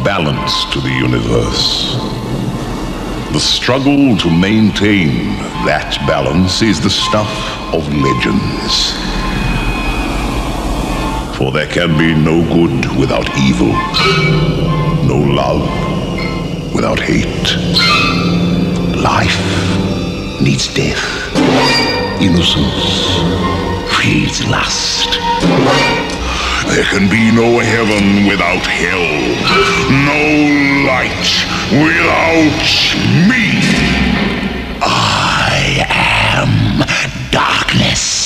balance to the universe. The struggle to maintain that balance is the stuff of legends. For there can be no good without evil, no love without hate. Life needs death. Innocence feeds lust. There can be no heaven without hell, no light without me. I am darkness.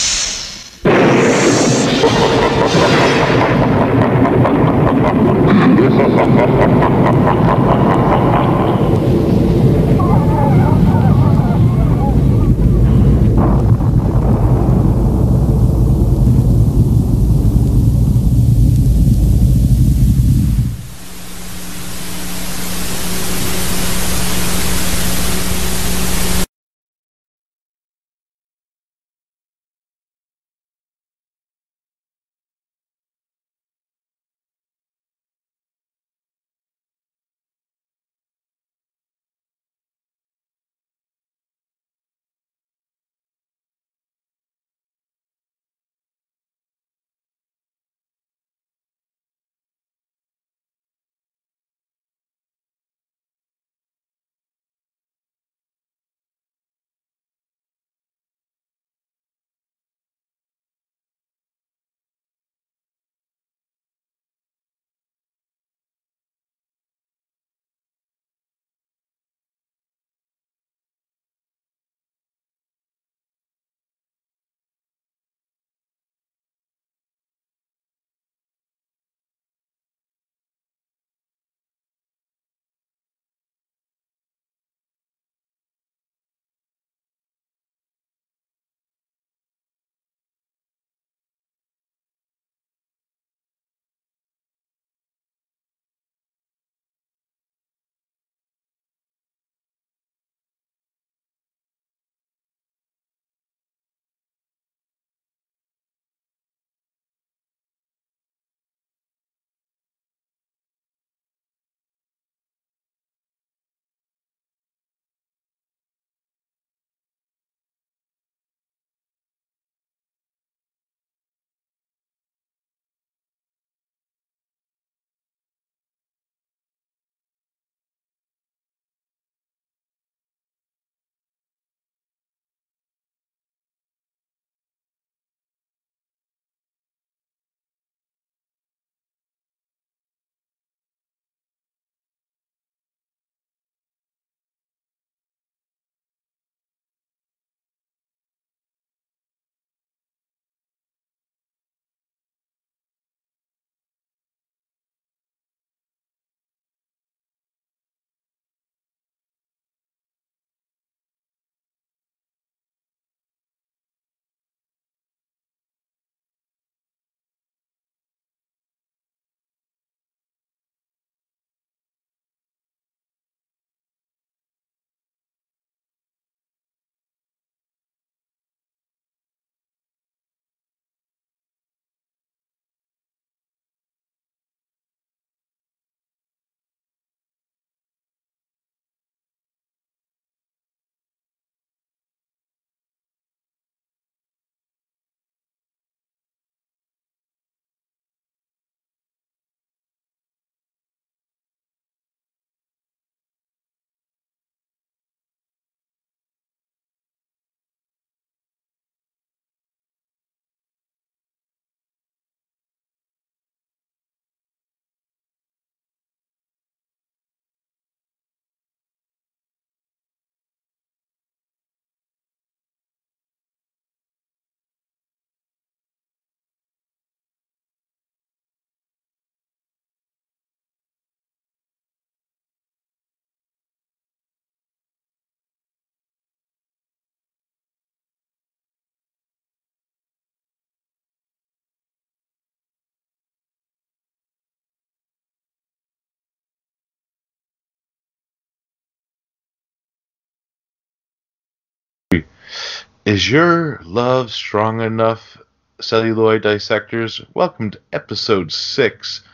Is your love strong enough, Celluloid Dissectors? Welcome to episode 6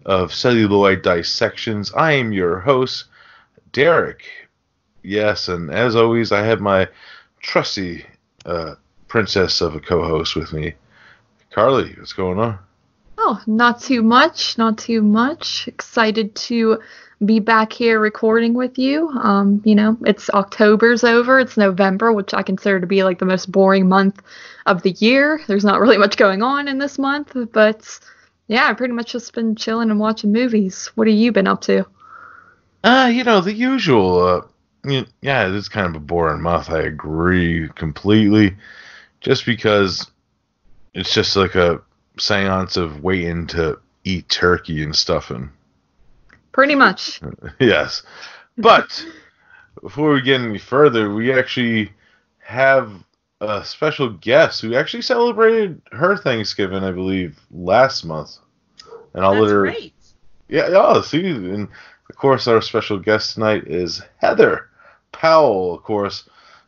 of Celluloid Dissections. I am your host, Derek. Yes, and as always, I have my trusty princess of a co-host with me, Carly. What's going on? Oh, not too much. Excited to be back here recording with you. It's October's over. It's November, which I consider to be like the most boring month of the year. There's not really much going on in this month, but yeah, I've pretty much just been chilling and watching movies. What have you been up to? The usual. Yeah, it's kind of a boring month. I agree completely. Just because it's just like a seance of waiting to eat turkey and stuffing. Pretty much. Yes. But before we get any further, we actually have a special guest who actually celebrated her Thanksgiving, I believe, last month. And That's great. Yeah, see, and of course our special guest tonight is Heather Powell, of course.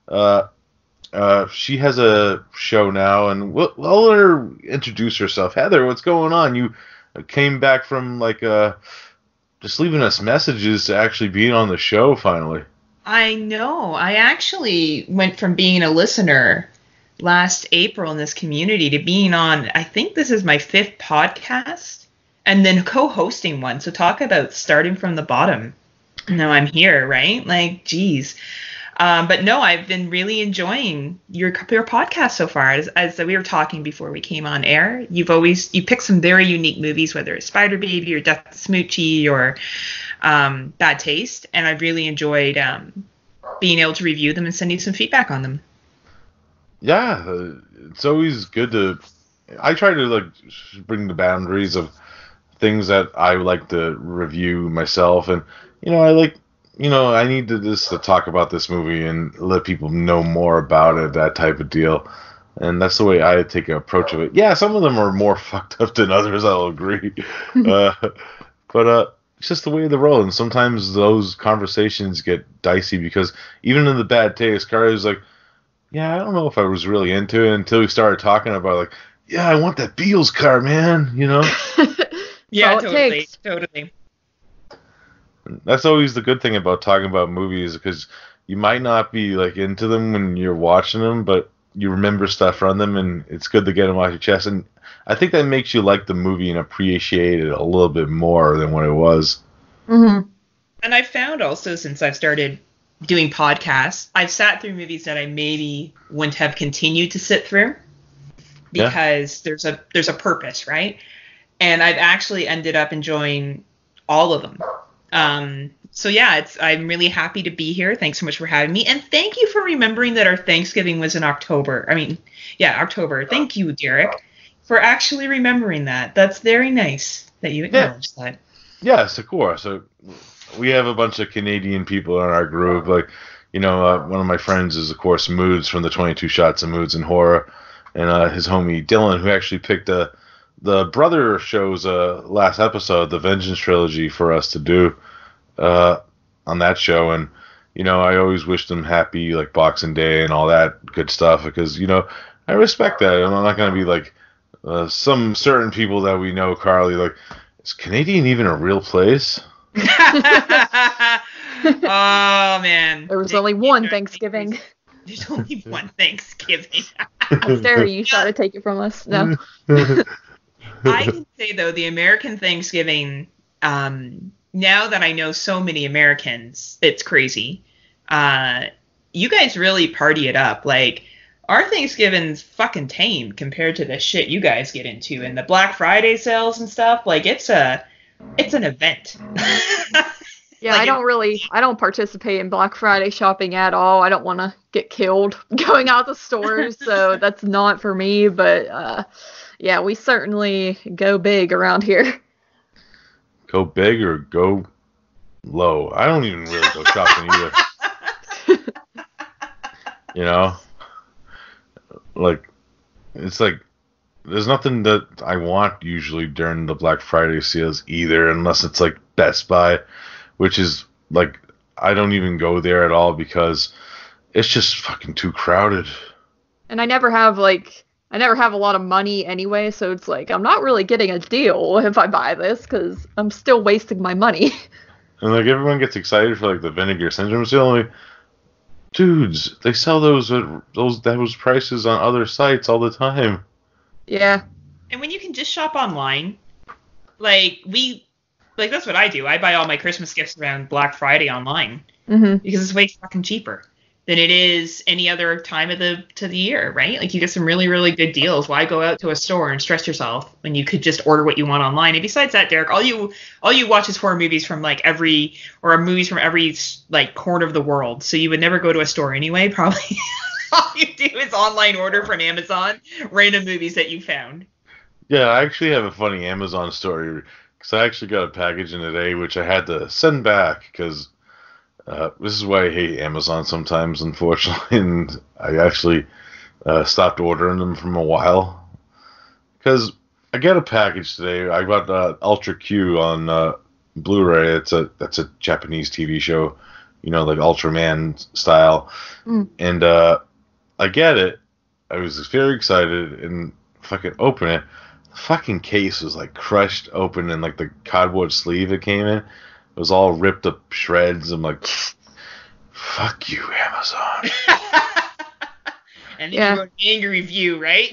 She has a show now, and we'll let her introduce herself. Heather, what's going on? You came back from just leaving us messages to actually being on the show finally. I know. I actually went from being a listener last April in this community to being on, I think this is my 5th podcast, and then co-hosting one. So talk about starting from the bottom. Now I'm here, right? Like, geez. But no, I've been really enjoying your podcast so far. As we were talking before we came on air, you picked some very unique movies, whether it's Spider Baby or Death to Smoochie or Bad Taste, and I've really enjoyed being able to review them and send you some feedback on them. Yeah, it's always good to. I try to bring the boundaries of things that I like to review myself, and I need to talk about this movie and let people know more about it, that type of deal. And that's the way I take an approach of it. Yeah, some of them are more fucked up than others, I'll agree. But it's just the way they roll. And sometimes those conversations get dicey because even in the Bad Taste, Carly was like, yeah, I don't know if I was really into it until we started talking about yeah, I want that Beals car, man, Yeah, totally. That's always the good thing about talking about movies, because you might not be into them when you're watching them, but you remember stuff from them, and it's good to get them off your chest. And I think that makes you like the movie and appreciate it a little bit more than what it was. Mm-hmm. And I've found also, since I've started doing podcasts, I've sat through movies that I maybe wouldn't have continued to sit through because there's a purpose, right? And I've actually ended up enjoying all of them. So yeah, I'm really happy to be here. Thanks so much for having me. And thank you for remembering that our Thanksgiving was in October. October. Thank you, Derek, for actually remembering that. That's very nice that you acknowledged that. Yes, of course. We have a bunch of Canadian people in our group. One of my friends is, of course, Moods from the 22 Shots of Moods and Horror. And his homie Dylan, who actually picked the Brother show's last episode, the Vengeance trilogy, for us to do on that show. And I always wish them happy Boxing Day and all that good stuff, because I respect that. I'm not going to be some certain people that we know, Carly, is Canadian even a real place? Oh man, there was only one Thanksgiving. There's only one Thanksgiving. How dare you try to take it from us? No. I can say, though, the American Thanksgiving, now that I know so many Americans, it's crazy. You guys really party it up. Our Thanksgiving's fucking tame compared to the shit you guys get into. And the Black Friday sales and stuff, it's an event. Yeah, I don't participate in Black Friday shopping at all. I don't want to get killed going out the stores, so that's not for me. But yeah, we certainly go big around here. Go big or go low? I don't even really go shopping either. It's there's nothing that I want usually during the Black Friday sales either, unless it's Best Buy, which is I don't even go there at all because it's just fucking too crowded. And I never have I never have a lot of money anyway, so it's like I'm not really getting a deal if I buy this because I'm still wasting my money. And like everyone gets excited for like the Vinegar Syndrome sale. Like, dudes, they sell those prices on other sites all the time. Yeah. And when you can just shop online, like that's what I do. I buy all my Christmas gifts around Black Friday online because it's way fucking cheaper than it is any other time of the year, right? Like you get some really, really good deals. Why go out to a store and stress yourself when you could just order what you want online? And besides that, Derek, all you watch is horror movies from like movies from every like corner of the world. So you would never go to a store anyway, probably. All you do is online order from Amazon random movies that you found. Yeah, I actually have a funny Amazon story because I actually got a package in today which I had to send back because this is why I hate Amazon sometimes, unfortunately, and I actually stopped ordering them from a while because I got a package today. I got Ultra Q on Blu-ray. That's a Japanese TV show, like Ultraman style, and I get it. I was very excited and fucking open it. The fucking case was like crushed open and like the cardboard sleeve it came in. It was all ripped up shreds. I'm like, fuck you, Amazon. And then you wrote an angry review, right?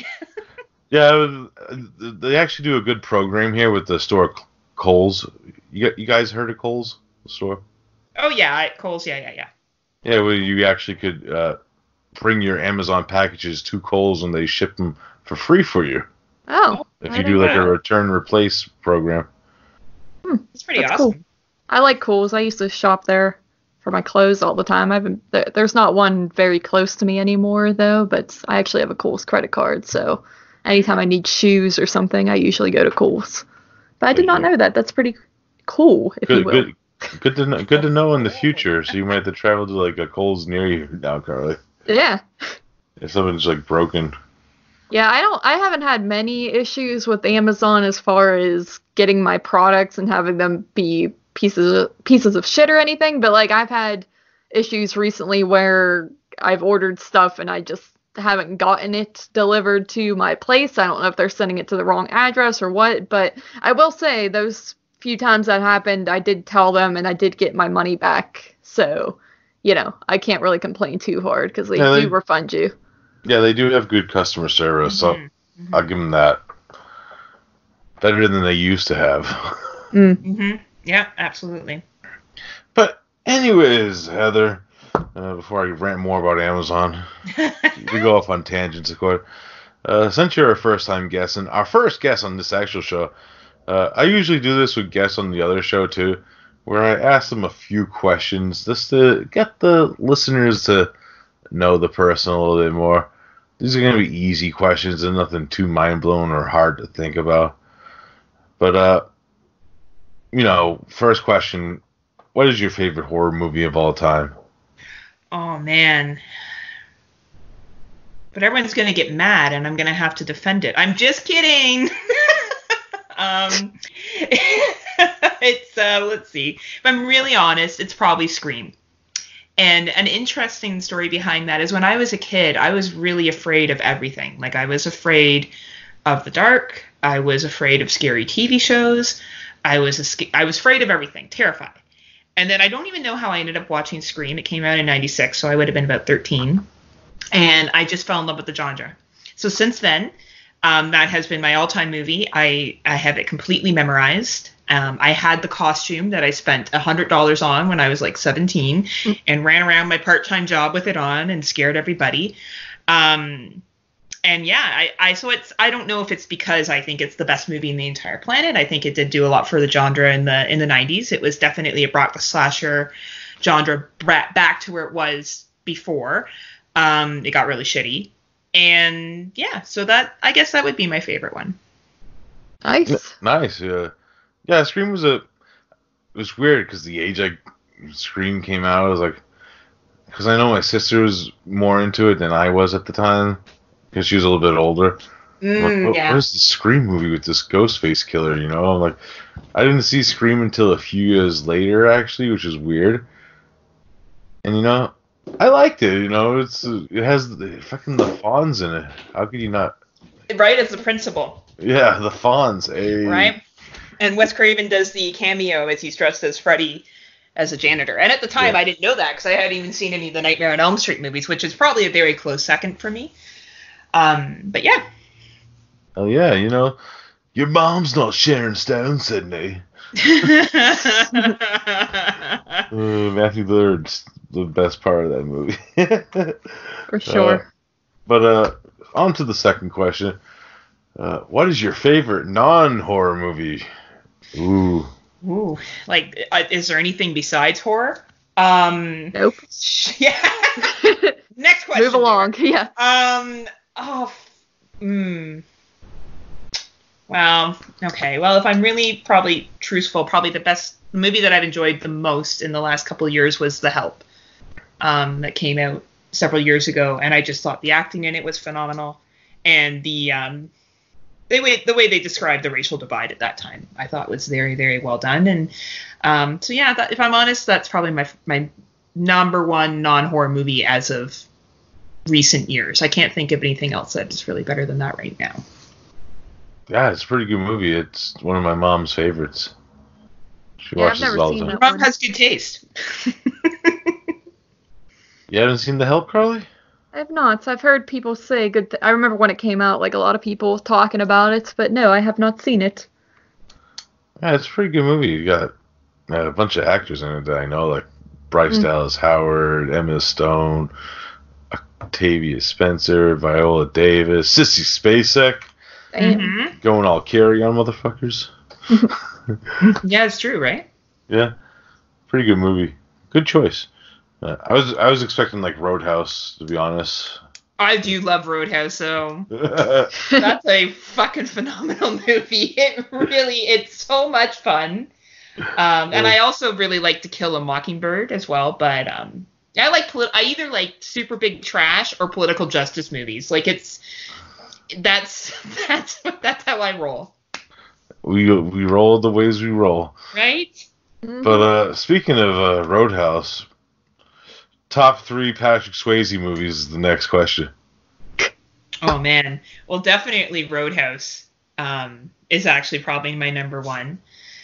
Yeah, they actually do a good program here with the store Kohl's. You guys heard of Kohl's, the store? Oh, yeah, Kohl's, yeah. Yeah, well, you actually could bring your Amazon packages to Kohl's and they ship them for free for you. Oh. If you do like a return replace program. That's pretty awesome. Cool. I like Kohl's. I used to shop there for my clothes all the time. There's not one very close to me anymore though, but I actually have a Kohl's credit card, so anytime I need shoes or something, I usually go to Kohl's. But I did not know that. That's pretty cool, if you will. Good to know in the future. So you might have to travel to like a Kohl's near you now, Carly. Yeah. If something's like broken. Yeah, I haven't had many issues with Amazon as far as getting my products and having them be pieces of shit or anything, but like I've had issues recently where I've ordered stuff and I just haven't gotten it delivered to my place. I don't know if they're sending it to the wrong address or what, but I will say those few times that happened, I did tell them and I did get my money back. So, I can't really complain too hard because they do refund you. Yeah, they do have good customer service, so I'll give them that. Better than they used to have. Yeah, absolutely. But anyways, Heather, before I rant more about Amazon, we go off on tangents, of course. Since you're a first-time guest, and our first guest on this actual show, I usually do this with guests on the other show, too, where I ask them a few questions just to get the listeners to know the person a little bit more. These are going to be easy questions and nothing too mind-blowing or hard to think about. But, first question, what is your favorite horror movie of all time? Oh, man. But everyone's going to get mad, and I'm going to have to defend it. I'm just kidding! It's, let's see. If I'm really honest, it's probably Scream. And an interesting story behind that is when I was a kid, I was really afraid of everything. Like, I was afraid of the dark. I was afraid of scary TV shows. I was afraid of everything, terrified. And then I don't even know how I ended up watching Scream. It came out in 96, so I would have been about 13. And I just fell in love with the genre. So since then, that has been my all-time movie. I have it completely memorized. I had the costume that I spent $100 on when I was like 17 and ran around my part-time job with it on and scared everybody. And yeah, I don't know if it's because I think it's the best movie in the entire planet. I think it did do a lot for the genre in the 90s. It was definitely, it brought the slasher genre back to where it was before. It got really shitty. And yeah, so I guess that would be my favorite one. Nice. Yeah, Scream it was weird because the age Scream came out, I was like, because I know my sister was more into it than I was at the time, because she was a little bit older. What is the Scream movie with this Ghostface killer, I'm like, I didn't see Scream until a few years later, actually, which is weird. And, I liked it, it has the Fonz in it. How could you not? Right, as the principal. Yeah, the Fonz. Hey. Right? And Wes Craven does the cameo as he's dressed as Freddy as a janitor. And at the time, I didn't know that because I hadn't even seen any of the Nightmare on Elm Street movies, which is probably a very close second for me. But yeah. Oh, yeah, you know, your mom's not Sharon Stone, Sydney. Matthew Lillard's the best part of that movie. For sure. But on to the second question. What is your favorite non-horror movie? Ooh. Like, is there anything besides horror? Nope. Yeah. Next question. Move along. Yeah. Well, okay. Well, if I'm really probably truthful, probably the movie that I've enjoyed the most in the last couple of years was The Help. That came out several years ago, and I just thought the acting in it was phenomenal, and the way they described the racial divide at that time, I thought was very, very well done. And so yeah, if I'm honest, that's probably my number one non-horror movie as of recent years. I can't think of anything else that's really better than that right now. Yeah, it's a pretty good movie. It's one of my mom's favorites. She Yeah, watches I've it never all the seen time. that. Mom has good taste. You haven't seen The Help, Carly? I have not. So I've heard people say good. I remember when it came out, like a lot of people talking about it, but no, I have not seen it. Yeah, it's a pretty good movie. You got a bunch of actors in it that I know, like Bryce Dallas Howard, Emma Stone, Octavia Spencer, Viola Davis, Sissy Spacek. Damn. Going all carry on motherfuckers. Yeah, it's true, right? Yeah, pretty good movie. Good choice. I was expecting like Roadhouse, to be honest. I do love Roadhouse, so that's a fucking phenomenal movie. It's so much fun. And I also really like To Kill a Mockingbird as well, but I either like super big trash or political justice movies. Like that's how I roll. We roll the ways we roll. Right? But speaking of Roadhouse, top 3 Patrick Swayze movies is the next question. Oh man. Well, definitely Roadhouse is actually probably my number one.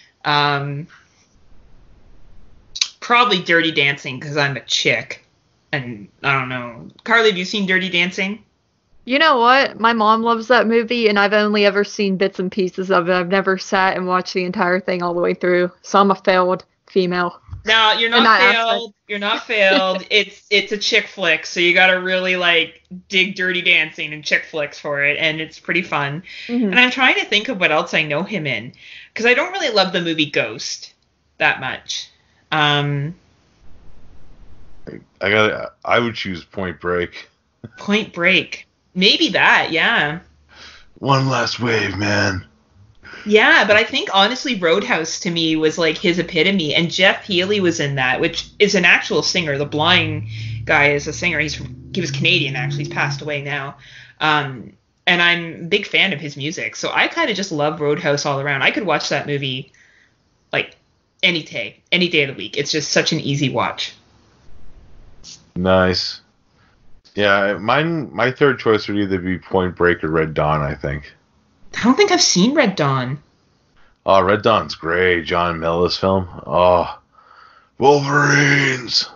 Probably Dirty Dancing because I'm a chick. And I don't know. Carly, have you seen Dirty Dancing? You know what? My mom loves that movie, and I've only ever seen bits and pieces of it. I've never sat and watched the entire thing all the way through, so I'm a failed female. No, you're not failed. You're not failed. It's a chick flick, so you gotta really like dig Dirty Dancing and chick flicks for it, and it's pretty fun. And I'm trying to think of what else I know him in, because I don't really love the movie Ghost that much. I would choose Point Break. Point Break. Maybe that, yeah. One last wave, man. Yeah, but I think honestly Roadhouse to me was like his epitome, and Jeff Healey was in that, which is an actual singer. The blind guy is a singer. He was Canadian actually. He's passed away now. And I'm a big fan of his music, so I kind of just love Roadhouse all around. I could watch that movie like any day of the week. It's just such an easy watch. Nice. Yeah, my third choice would either be Point Break or Red Dawn, I think. I don't think I've seen Red Dawn. Oh, Red Dawn's great. John Millis film. Oh, Wolverines.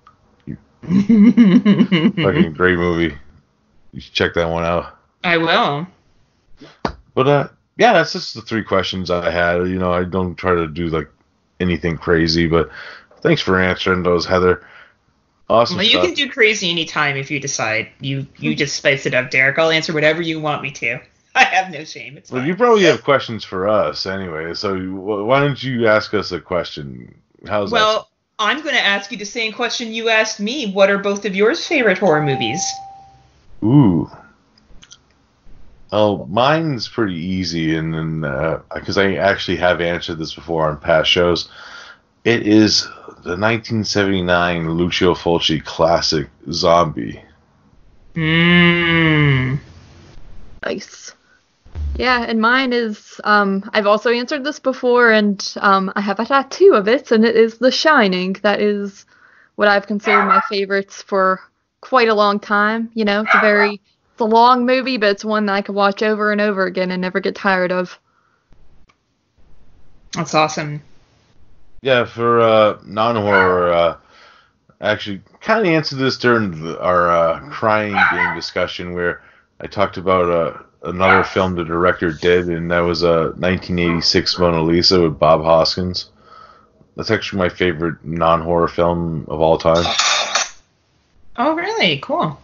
Fucking great movie. You should check that one out. I will. But yeah, that's just the 3 questions I had. You know, I don't try to do like anything crazy, but thanks for answering those, Heather. Awesome. Well, you can do crazy anytime if you decide. You just spice it up, Derek. I'll answer whatever you want me to. I have no shame. It's fine. Well, you probably have questions for us anyway, so why don't you ask us a question? How's that? Well, I'm going to ask you the same question you asked me. What are both of yours favorite horror movies? Ooh. Oh, mine's pretty easy, and then because I actually have answered this before on past shows. It is the 1979 Lucio Fulci classic Zombie. Nice. Yeah, and mine is, I've also answered this before, and I have a tattoo of it, and it is The Shining. That is what I've considered my favorites for quite a long time. You know, it's a very It's a long movie, but it's one that I could watch over and over again and never get tired of. That's awesome. Yeah, for non-horror, actually kind of answered this during our crying game discussion where I talked about another film the director did, and that was 1986 Mona Lisa with Bob Hoskins. That's actually my favorite non-horror film of all time. Oh, really? Cool.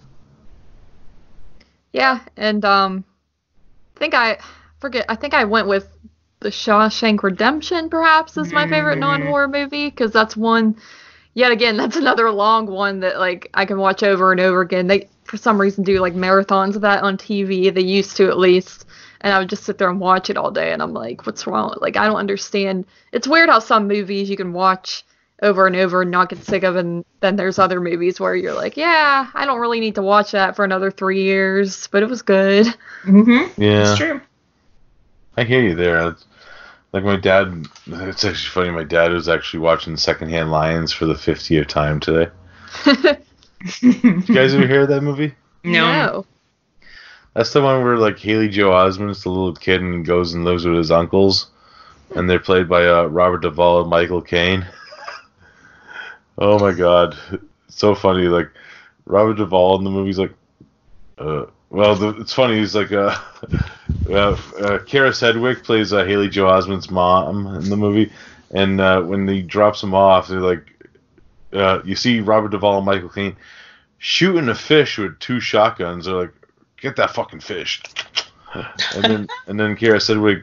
Yeah, and I think I went with The Shawshank Redemption, perhaps, is my favorite non-horror movie, because that's one, yet again, that's another long one that, like, I can watch over and over again. They, for some reason, do, like, marathons of that on TV. They used to, at least, and I would just sit there and watch it all day, and I'm like, what's wrong? Like, I don't understand. It's weird how some movies you can watch over and over and not get sick of, and then there's other movies where you're like, yeah, I don't really need to watch that for another 3 years, but it was good. Mm-hmm. Yeah. It's true. I hear you there. Like my dad, it's actually funny, my dad was actually watching Secondhand Lions for the 50th time today. Did you guys ever hear of that movie? No. That's the one where, like, Haley Joel Osment's the little kid and goes and lives with his uncles, and they're played by Robert Duvall and Michael Caine. Oh my god, it's so funny. Like, Robert Duvall in the movie's like, it's funny. He's like, Kara Sedgwick plays Haley Joel Osment's mom in the movie, and when he drops them off, they're like, you see Robert Duvall and Michael Caine shooting a fish with 2 shotguns. They're like, get that fucking fish, and then Kara Sedgwick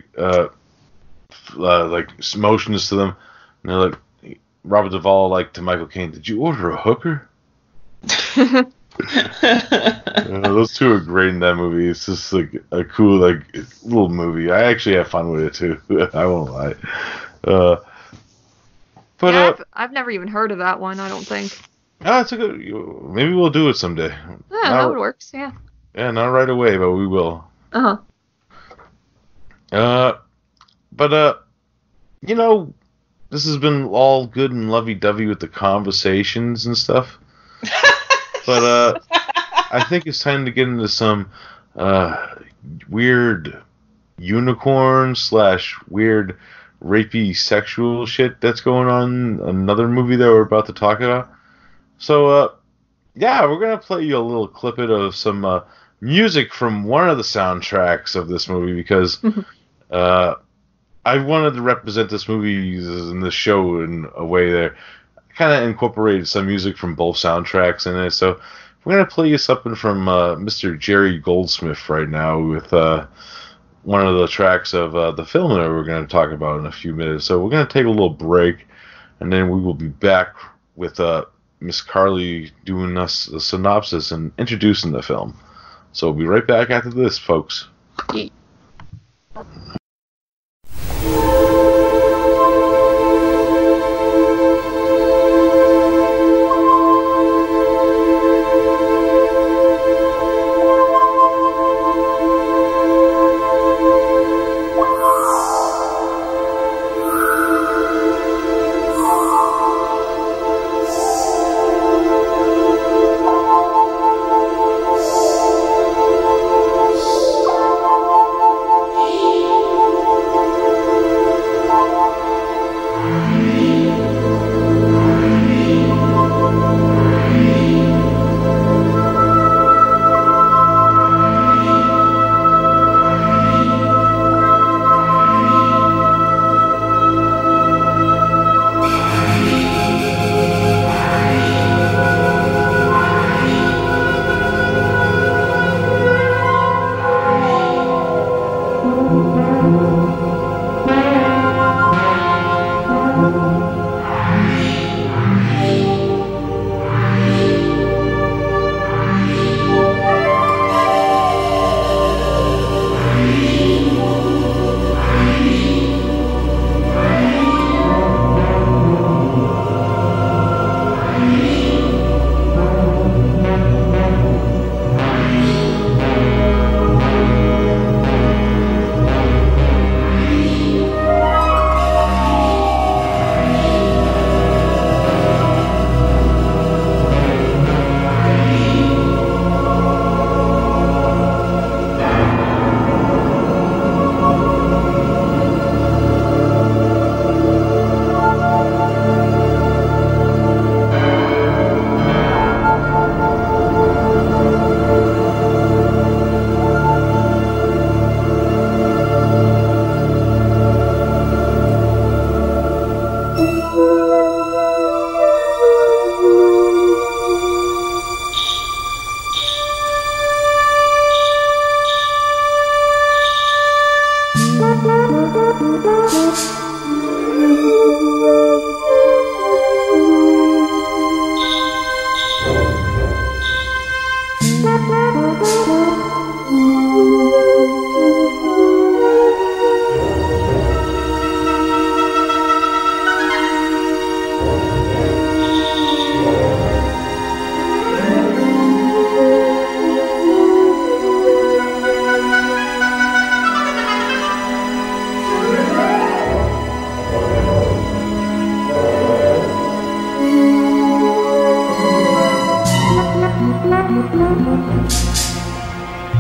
like motions to them, and they're like, Robert Duvall, like, to Michael Caine, did you order a hooker? Those two are great in that movie. It's just like a cool, like, little movie. I actually have fun with it too. I won't lie. I've never even heard of that one, I don't think. It's a good. Maybe we'll do it someday. Yeah, that would work. Yeah. Yeah, not right away, but we will. You know, this has been all good and lovey-dovey with the conversations and stuff. But I think it's time to get into some weird unicorn / weird rapey sexual shit that's going on in another movie that we're about to talk about. So, we're going to play you a little clip of some music from one of the soundtracks of this movie because I wanted to represent this movie in the show in a way that kind of incorporated some music from both soundtracks in it. So we're going to play you something from Mr. Jerry Goldsmith right now with one of the tracks of the film that we're going to talk about in a few minutes. So we're going to take a little break, and then we will be back with Miss Carly doing us a synopsis and introducing the film. So we'll be right back after this, folks.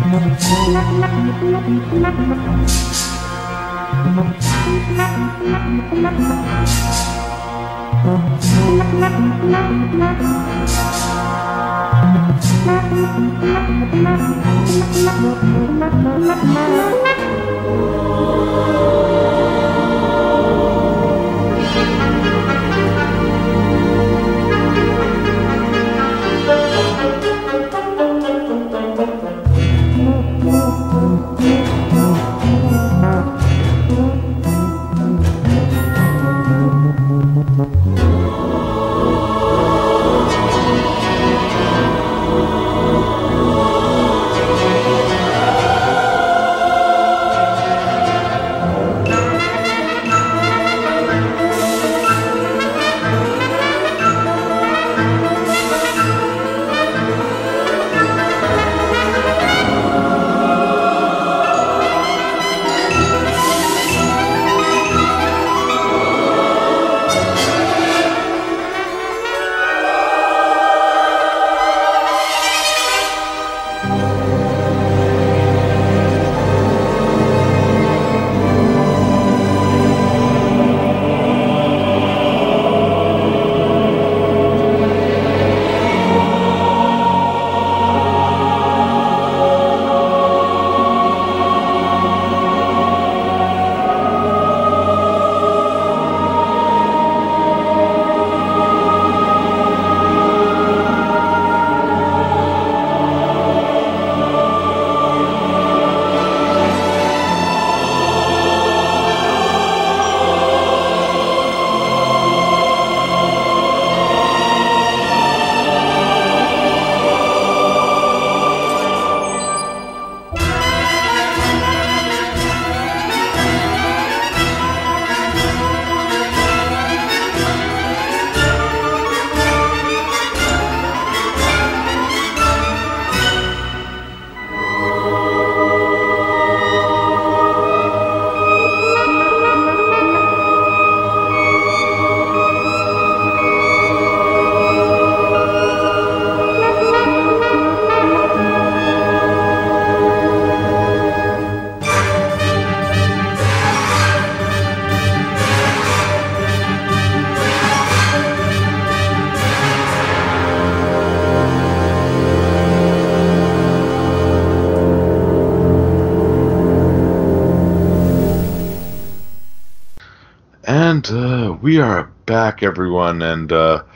We are back, everyone, and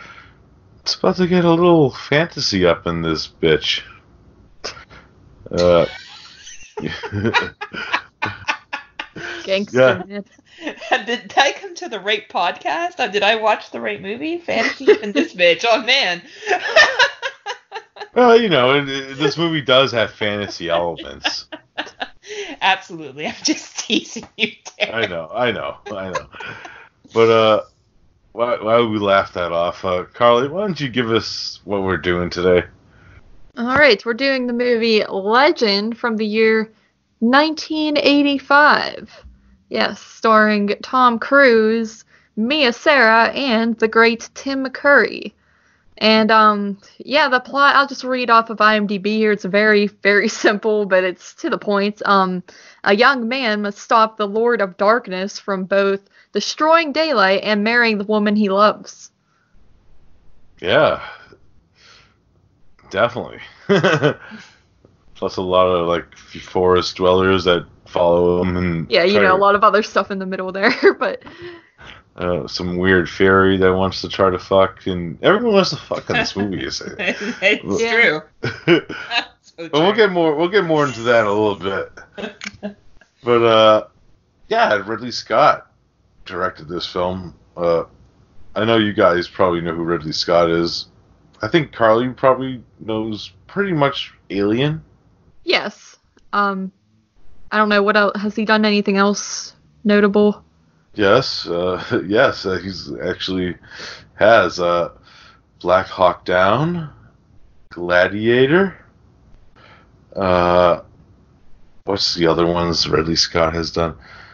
it's about to get a little fantasy up in this bitch. Gangster, man. Did I come to the right podcast? Did I watch the right movie? Fantasy in this bitch. Oh, man. Well, you know, this movie does have fantasy elements. Absolutely. I'm just teasing you, Derek. I know. But why would we laugh that off? Carly, why don't you give us what we're doing today? All right, we're doing the movie Legend from the year 1985. Yes, starring Tom Cruise, Mia Sara, and the great Tim Curry. And, the plot, I'll just read off of IMDb here. It's very, very simple, but it's to the point. A young man must stop the Lord of Darkness from both destroying daylight and marrying the woman he loves. Yeah. Definitely. Plus a lot of, like, forest dwellers that follow him. And yeah, a lot of other stuff in the middle there, but... some weird fairy that wants to try to fuck, and everyone wants to fuck in this movie. You say it's true. So true. But we'll get more into that in a little bit. But Ridley Scott directed this film. I know you guys probably know who Ridley Scott is. I think Carly probably knows pretty much Alien. Yes. I don't know what else. Has he done anything else notable? Yes, he's actually has Black Hawk Down, Gladiator. What's the other ones Ridley Scott has done?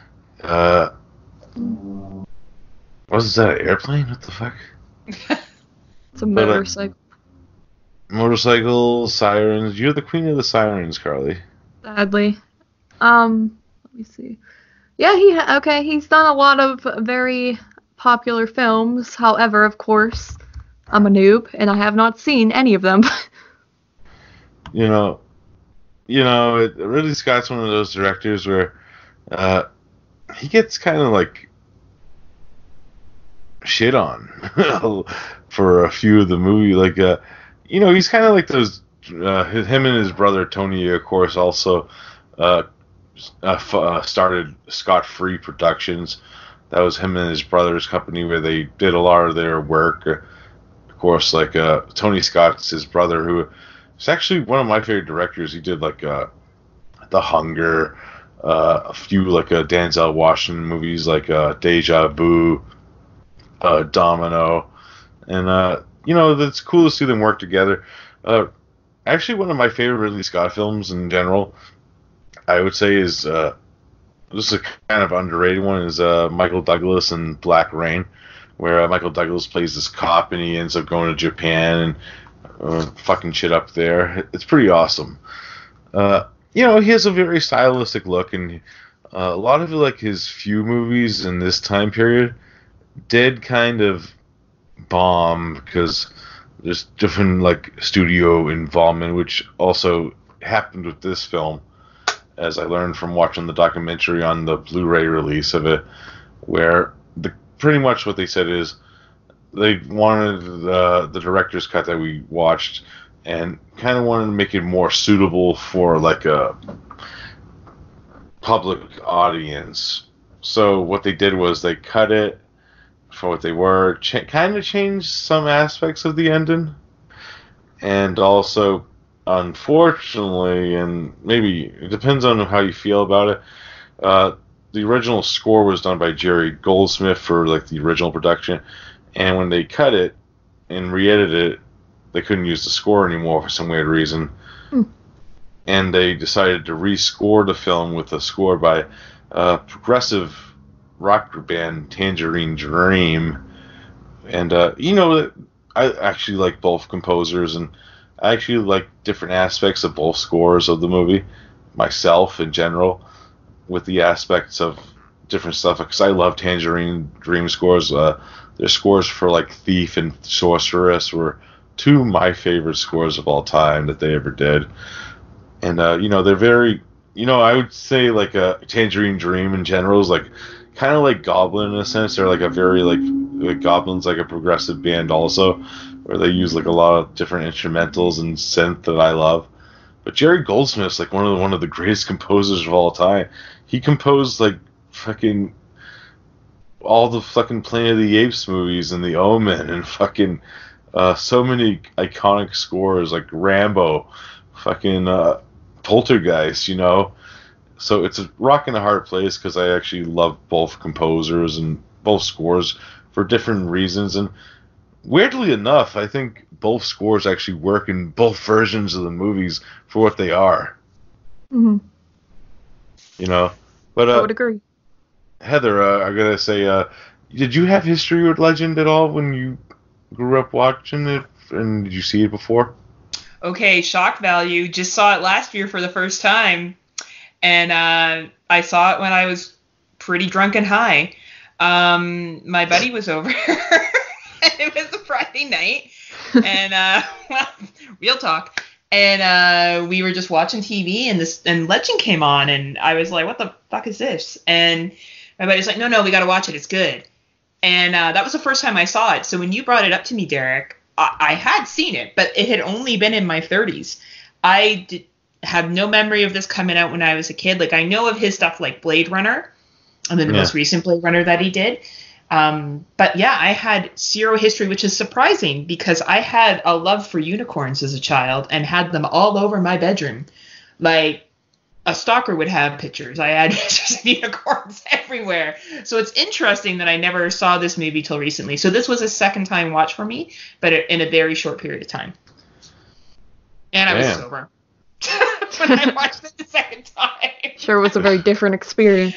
Was that an airplane? What the fuck? It's a motorcycle. Motorcycle, sirens. You're the queen of the sirens, Carly. sadly. Let me see. Yeah, he's done a lot of very popular films. However, of course, I'm a noob and I have not seen any of them. Ridley Scott's one of those directors where he gets kind of like shit on for a few of the movie. Like, he's kind of like those. Him and his brother Tony, of course, also started Scott Free Productions. That was him and his brother's company where they did a lot of their work. Of course, like Tony Scott's his brother, who is actually one of my favorite directors. He did like The Hunger, a few like Denzel Washington movies like Deja Vu, Domino, and it's cool to see them work together. Actually, one of my favorite Ridley Scott films in general, I would say, is this is a kind of underrated one, is Michael Douglas and Black Rain, where Michael Douglas plays this cop and he ends up going to Japan and fucking shit up there. It's pretty awesome. He has a very stylistic look, and a lot of like his few movies in this time period did kind of bomb because there's different like studio involvement, which also happened with this film, as I learned from watching the documentary on the Blu-ray release of it, where pretty much what they said is they wanted the director's cut that we watched and kind of wanted to make it more suitable for like a public audience. So what they did was they cut it for what they were, kind of changed some aspects of the ending, and also, unfortunately, and maybe it depends on how you feel about it, the original score was done by Jerry Goldsmith for like the original production, and when they cut it and re-edited it, they couldn't use the score anymore for some weird reason, and they decided to re-score the film with a score by progressive rock band Tangerine Dream. And I actually like both composers, and I actually like different aspects of both scores of the movie myself in general, with the aspects of different stuff, because I love Tangerine Dream scores. Their scores for like Thief and Sorceress were two of my favorite scores of all time that they ever did. And they're very, I would say like a Tangerine Dream in general is like kind of like Goblin in a sense. They're like a very like Goblin's like a progressive band also, where they use like a lot of different instrumentals and synth that I love. But Jerry Goldsmith's like one of the greatest composers of all time. He composed like fucking all the fucking Planet of the Apes movies and The Omen and fucking so many iconic scores like Rambo, fucking Poltergeist, So it's a rock and a hard place because I actually love both composers and both scores for different reasons. And weirdly enough, I think both scores actually work in both versions of the movies for what they are. Mm-hmm. But I would agree. Heather, I gotta say, did you have history with Legend at all when you grew up watching it, and did you see it before? Okay, shock value. Just saw it last year for the first time. And I saw it when I was pretty drunk and high. My buddy was over. It was a Friday night. And, real talk. And we were just watching TV, and Legend came on. And I was like, what the fuck is this? And my buddy's like, no, we got to watch it. It's good. And that was the first time I saw it. So when you brought it up to me, Derek, I had seen it, but it had only been in my 30s. I have no memory of this coming out when I was a kid. Like, I know of his stuff like Blade Runner, and then the most recent Blade Runner that he did. But yeah, I had zero history, which is surprising because I had a love for unicorns as a child and had them all over my bedroom. Like, a stalker would have pictures. I had pictures of unicorns everywhere. So it's interesting that I never saw this movie till recently. So this was a second time watch for me, but in a very short period of time. And I was sober when I watched it the second time. Sure, it was a very different experience.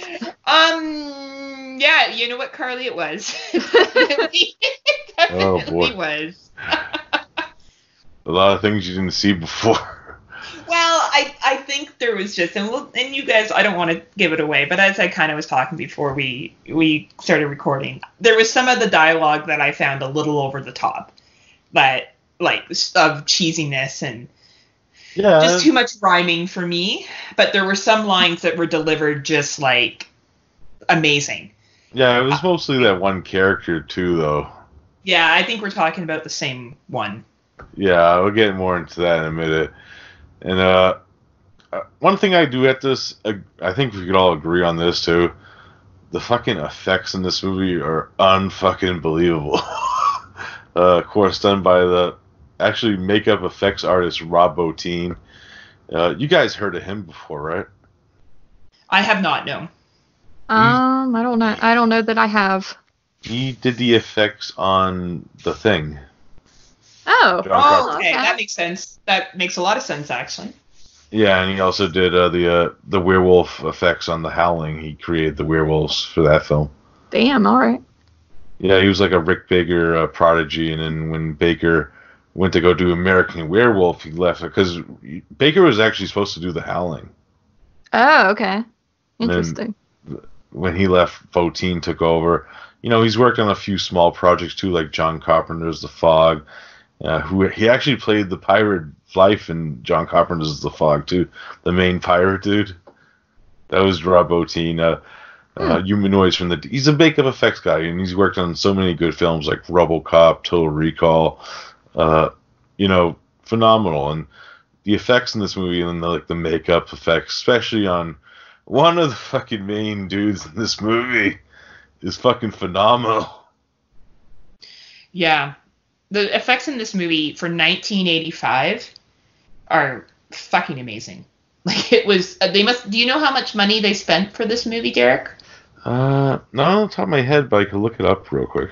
Yeah, you know what, Carly? It was. It definitely was. A lot of things you didn't see before. Well, I think there was just, and you guys, I don't want to give it away, but as I kind of was talking before we started recording, there was some of the dialogue that I found a little over the top, but like of cheesiness and just too much rhyming for me. But there were some lines that were delivered just like amazing. Yeah, it was mostly that one character too, though. Yeah, I think we're talking about the same one. Yeah, we'll get more into that in a minute. And one thing I do at this, I think we could all agree on this too. The fucking effects in this movie are unfucking believable. Of course, done by the actually makeup effects artist Rob Bottin. You guys heard of him before, right? I have not, no. I don't know. I don't know that I have. He did the effects on The Thing. Oh, okay. That makes sense. That makes a lot of sense, actually. Yeah, and he also did the werewolf effects on The Howling. He created the werewolves for that film. Damn, all right. Yeah, he was like a Rick Baker prodigy, and then when Baker went to go do American Werewolf, he left because Baker was actually supposed to do The Howling. Oh, okay. Interesting. When he left, Bottin took over. You know, he's worked on a few small projects too, like John Carpenter's The Fog. Who he actually played the pirate life in John Carpenter's The Fog too, the main pirate dude. That was Rob Bottin. Humanoids from the. He's a makeup effects guy, and he's worked on so many good films like RoboCop, Total Recall. Phenomenal, and the effects in this movie and the makeup effects, especially on one of the fucking main dudes in this movie, is fucking phenomenal. Yeah. The effects in this movie for 1985 are fucking amazing. Like, it was, do you know how much money they spent for this movie, Derek? Not on the top of my head, but I could look it up real quick.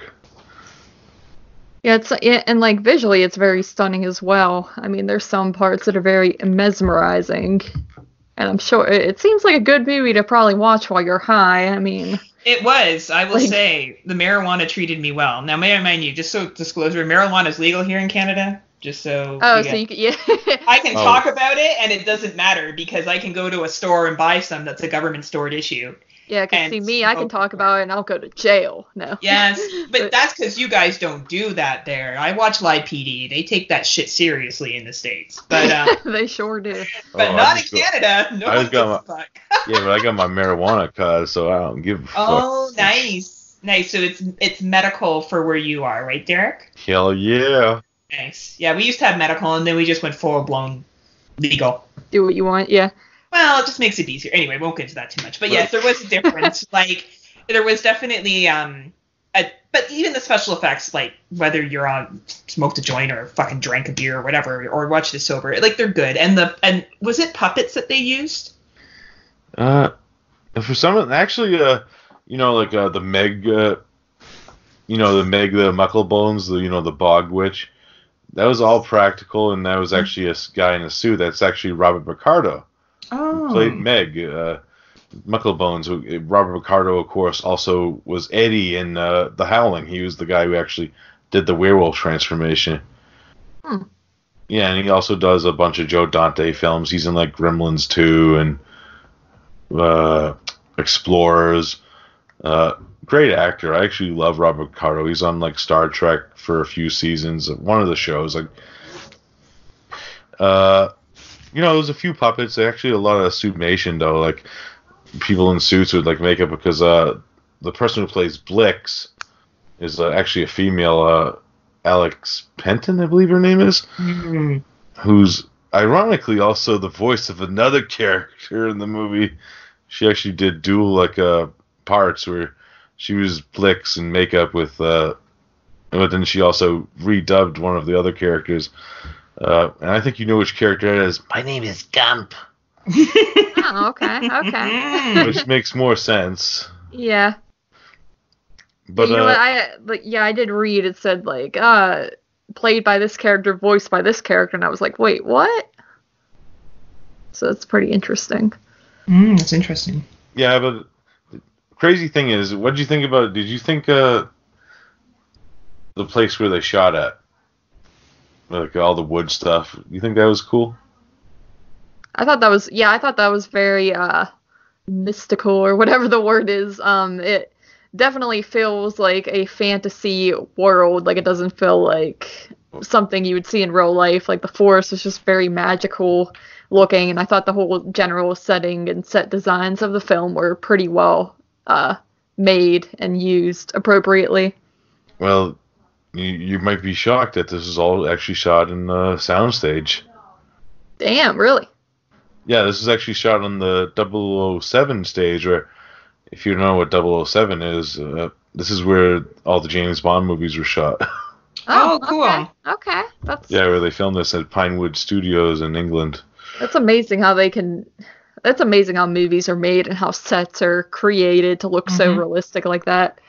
Yeah, and like visually, it's very stunning as well. I mean, there's some parts that are very mesmerizing, and I'm sure it seems like a good movie to probably watch while you're high. I mean, it was. I will say the marijuana treated me well. Now, may I remind you, just so disclosure, marijuana is legal here in Canada. Just so. Oh, so you can, yeah. I can talk about it, and it doesn't matter because I can go to a store and buy some that's a government stored issue. Yeah, because see me, I can talk about it and I'll go to jail. No. Yes, but that's because you guys don't do that there. I watch Live PD. They take that shit seriously in the States. But they sure do. But not in Canada. No one gives a fuck. Yeah, but I got my marijuana card, so I don't give a fuck. Oh, nice. Nice. So it's medical for where you are, right, Derek? Hell yeah. Nice. Yeah, we used to have medical, and then we just went full-blown legal. Do what you want, yeah. Well, it just makes it easier. Anyway, won't get into that too much. But yes, there was a difference. Like, there was definitely, but even the special effects, like, whether you're on smoked a joint or fucking drank a beer or whatever, or watched it sober, like, they're good. And was it puppets that they used? For some, actually, the Meg, the Mucklebones, the Bog Witch, that was all practical, and that was actually a guy in a suit. That's actually Robert Picardo. Oh. Played Meg, Mucklebones. Robert Picardo, of course, also was Eddie in The Howling. He was the guy who actually did the werewolf transformation. Yeah, and he also does a bunch of Joe Dante films. He's in like Gremlins 2 and Explorers. Great actor. I actually love Robert Picardo. He's on like Star Trek for a few seasons. One of the shows, there's a few puppets. Actually, a lot of suitmation though. Like people in suits with like makeup because the person who plays Blix is actually a female. Alex Penton, I believe her name is, who's ironically also the voice of another character in the movie. She actually did dual parts where she was Blix in makeup with, but then she also redubbed one of the other characters. And I think you know which character it is. My name is Gump. Oh, okay. Which makes more sense. Yeah. But you know what? I did read. It said played by this character, voiced by this character, and I was like, wait, what? So that's pretty interesting. That's interesting. Yeah, but the crazy thing is, what did you think about? Did you think the place where they shot at, like all the wood stuff? You think that was cool? I thought that was very mystical, or whatever the word is. It definitely feels like a fantasy world. Like, it doesn't feel like something you would see in real life. Like, the forest is just very magical looking, and I thought the whole general setting and set designs of the film were pretty well made and used appropriately. Well, you might be shocked that this is all actually shot in the soundstage. Damn, really? Yeah, this is actually shot on the 007 stage, where, if you know what 007 is, this is where all the James Bond movies were shot. Oh, cool. Okay. That's where they filmed this at Pinewood Studios in England. That's amazing how that's amazing how movies are made and how sets are created to look so realistic like that.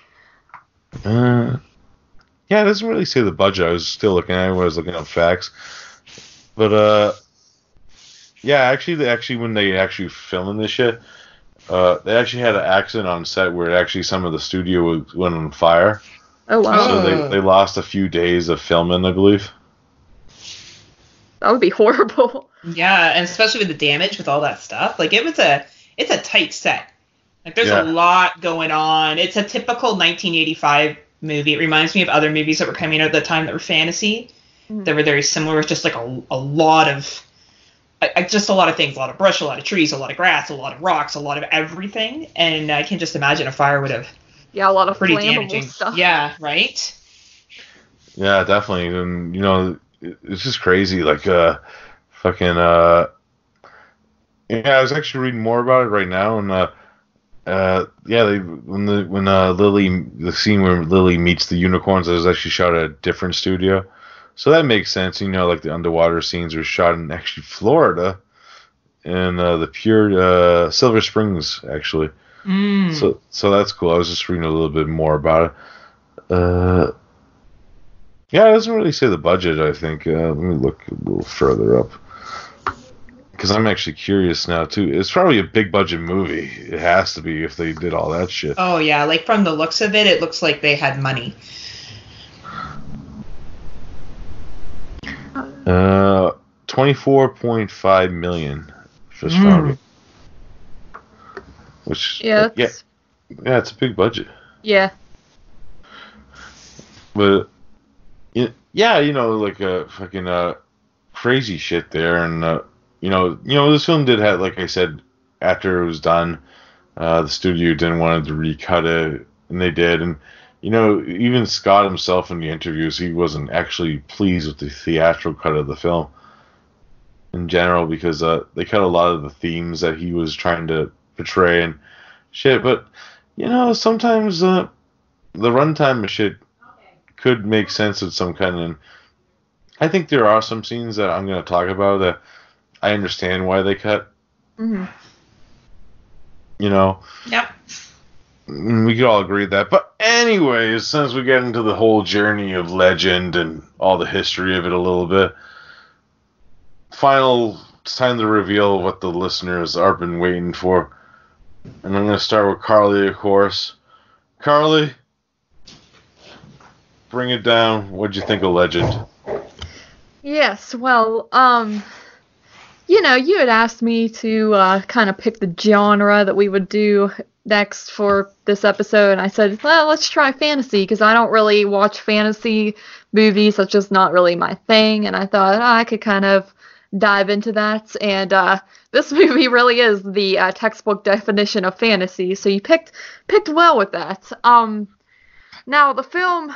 Yeah, it doesn't really say the budget. I was still looking at it when I was looking up facts. But, yeah, actually, when they actually filming this shit, they actually had an accident on set where actually some of the studio went on fire. Oh, wow. So they lost a few days of filming, I believe. That would be horrible. Yeah, and especially with the damage with all that stuff. Like, it's a tight set. Like, there's a lot going on. It's a typical 1985 movie. It reminds me of other movies that were coming out at the time that were fantasy. That were very similar. It's just like a lot of just a lot of things, a lot of brush, a lot of trees, a lot of grass, a lot of rocks, a lot of everything. And I can just imagine a fire would have a lot of pretty flammable damaging stuff. Yeah, right? Yeah, definitely. And, it's just crazy. Like, I was actually reading more about it right now, and when Lily, the scene where Lily meets the unicorns, it was actually shot at a different studio, so that makes sense. Like the underwater scenes were shot in actually Florida, and the pure Silver Springs actually. So that's cool. I was just reading a little bit more about it. Yeah, it doesn't really say the budget, I think. Let me look a little further up, because I'm actually curious now, too. It's probably a big-budget movie. It has to be if they did all that shit. Oh, yeah. Like, from the looks of it, it looks like they had money. $24.5 million just found it. Which, it's a big budget. Yeah. But, like fucking crazy shit there, and this film did have, like I said, after it was done, the studio didn't want to recut it, and they did, and even Scott himself in the interviews, he wasn't actually pleased with the theatrical cut of the film in general, because they cut a lot of the themes that he was trying to portray and shit. But sometimes the runtime of shit could make sense of some kind, and I think there are some scenes that I'm going to talk about that I understand why they cut. Yep. We could all agree with that. But anyways, since we get into the whole journey of legend and all the history of it a little bit, it's time to reveal what the listeners have been waiting for. And I'm going to start with Carly, of course. Carly, bring it down. What'd you think of Legend? Yes, well, you had asked me to kind of pick the genre that we would do next for this episode, and I said, well, let's try fantasy, because I don't really watch fantasy movies. That's just not really my thing, and I thought I could kind of dive into that, and this movie really is the textbook definition of fantasy, so you picked well with that. Now, the film,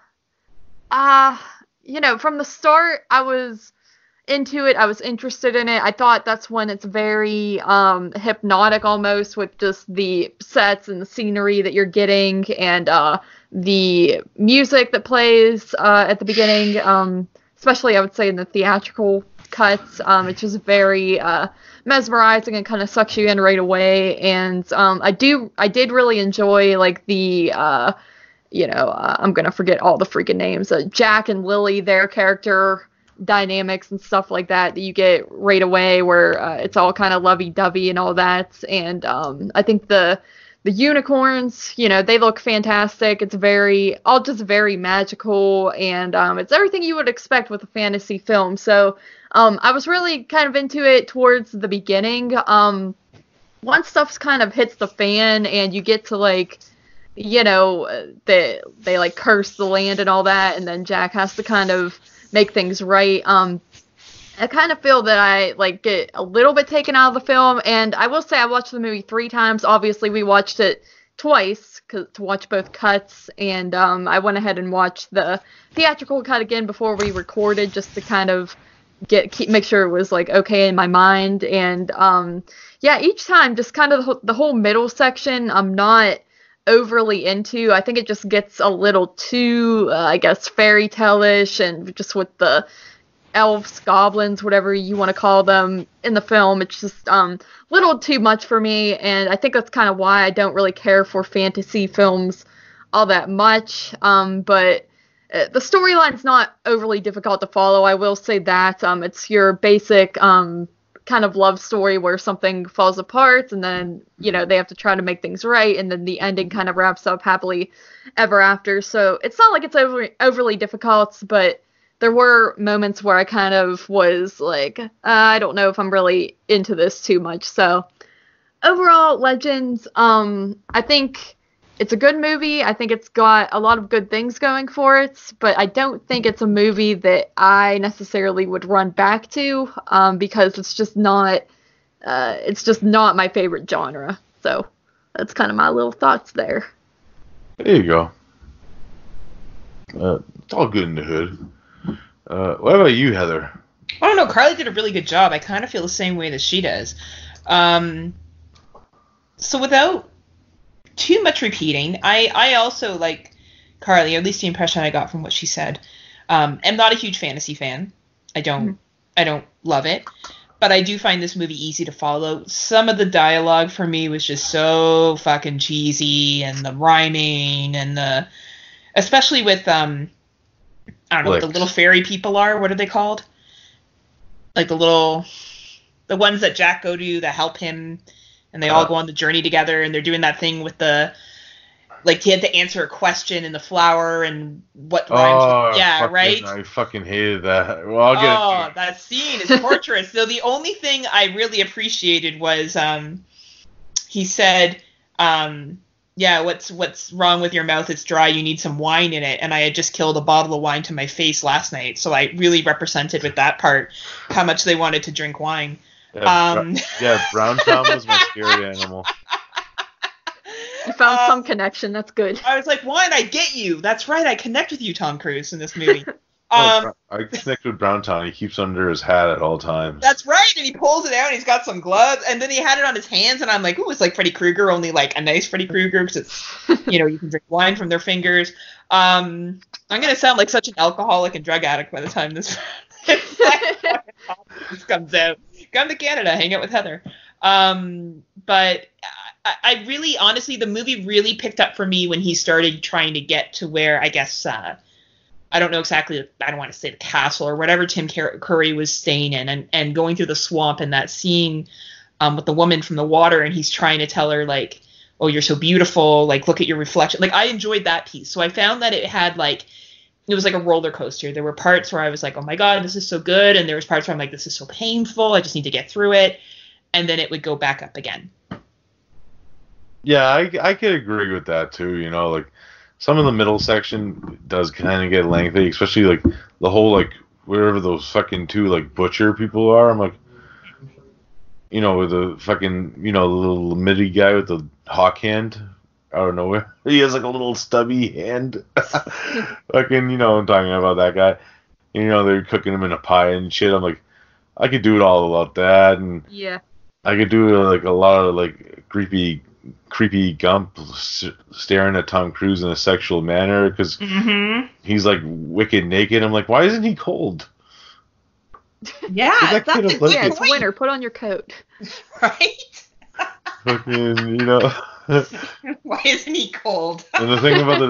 from the start, I was into it. I was interested in it. I thought that's when it's very hypnotic almost, with just the sets and the scenery that you're getting, and the music that plays at the beginning, especially I would say in the theatrical cuts. It's just very mesmerizing and kind of sucks you in right away. And I did really enjoy like the I'm gonna forget all the freaking names. Jack and Lily, their character dynamics and stuff like that you get right away, where it's all kind of lovey-dovey and all that. And I think the unicorns, they look fantastic. It's just very magical, and it's everything you would expect with a fantasy film. So I was really kind of into it towards the beginning. Once stuff kind of hits the fan and you get to like, you know, they like curse the land and all that, and then Jack has to kind of make things right. I kind of feel that I like get a little bit taken out of the film, and I will say I watched the movie 3 times. Obviously, we watched it twice to watch both cuts, and I went ahead and watched the theatrical cut again before we recorded, just to kind of make sure it was like okay in my mind. And yeah, each time just kind of the whole middle section I'm not overly into. I think it just gets a little too I guess fairy tale-ish, and just with the elves, goblins, whatever you want to call them in the film, it's just little too much for me, and I think that's kind of why I don't really care for fantasy films all that much. But the storyline's not overly difficult to follow, I will say that. It's your basic kind of love story where something falls apart, and then, you know, they have to try to make things right, and then the ending kind of wraps up happily ever after. So it's not like it's overly difficult, but there were moments where I kind of was like, I don't know if I'm really into this too much. So overall, Legends, I think it's a good movie. I think it's got a lot of good things going for it, but I don't think it's a movie that I necessarily would run back to, because it's just not my favorite genre. So that's kind of my little thoughts there. There you go. It's all good in the hood. What about you, Heather? I don't know. Carly did a really good job. I kind of feel the same way that she does. So without too much repeating, I also, like Carly, at least the impression I got from what she said, am not a huge fantasy fan. I don't love it, but I do find this movie easy to follow. Some of the dialogue for me was just so fucking cheesy, and the rhyming, and especially with I don't know what the little fairy people are. What are they called? Like the ones that Jack go to that help him, and they all go on the journey together, and they're doing that thing with he had to answer a question in the flower, and what rhymes with, yeah, right? I fucking hated that. Well, I'll get it. That scene is torturous. So the only thing I really appreciated was he said, yeah, what's wrong with your mouth? It's dry. You need some wine in it. And I had just killed a bottle of wine to my face last night, so I really represented with that part how much they wanted to drink wine. Yeah, Brown Tom was my scary animal. You found some connection. That's good. I was like, wine, I get you. That's right. I connect with you, Tom Cruise, in this movie. I connect with Brown Tom. He keeps under his hat at all times. That's right, and he pulls it out, and he's got some gloves, and then he had it on his hands, and I'm like, ooh, it's like Freddy Krueger, only like a nice Freddy Krueger, because it's, you know, you can drink wine from their fingers. I'm gonna sound like such an alcoholic and drug addict by the time this comes out. Come to Canada, hang out with Heather. But I really, honestly, the movie really picked up for me when he started trying to get to where, I guess, I don't know exactly, I don't want to say the castle or whatever Tim Curry was staying in, and going through the swamp, and that scene with the woman from the water, and he's trying to tell her, like, oh, you're so beautiful, like, look at your reflection. Like, I enjoyed that piece. So I found that it had, like, it was like a roller coaster. There were parts where I was like, oh my God, this is so good. And there was parts where I'm like, this is so painful. I just need to get through it. And then it would go back up again. Yeah, I could agree with that too. You know, like, some of the middle section does kind of get lengthy, especially like the whole, like, wherever those fucking two, like, butcher people are. I'm like, you know, with the fucking, you know, the little MIDI guy with the hawk hand out of nowhere. He has like a little stubby hand. Fucking, you know, I'm talking about that guy. You know, they're cooking him in a pie and shit. I'm like, I could do it all about that, and yeah, I could do like a lot of like creepy Gump staring at Tom Cruise in a sexual manner because he's like wicked naked. I'm like, why isn't he cold? Yeah, it's winter. Put on your coat. Right? Fucking, you know. Why isn't he cold? And the thing about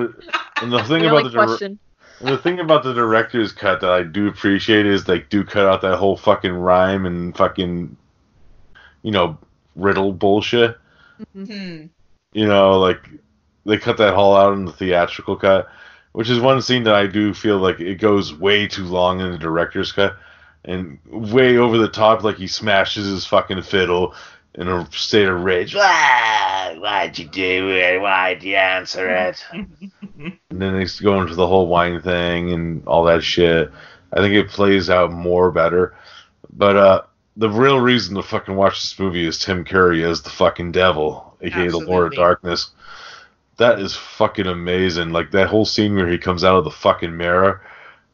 the thing about the director's cut that I do appreciate is they do cut out that whole fucking rhyme and fucking, you know, riddle bullshit. Mm-hmm. You know, like, they cut that all out in the theatrical cut, which is one scene that I do feel like it goes way too long in the director's cut. and way over the top, like he smashes his fucking fiddle in a state of rage. Why'd you do it? Why'd you answer it? And then they go into the whole wine thing and all that shit. I think it plays out more better. But the real reason to fucking watch this movie is Tim Curry as the fucking devil, aka the Lord of Darkness. That is fucking amazing. Like, that whole scene where he comes out of the fucking mirror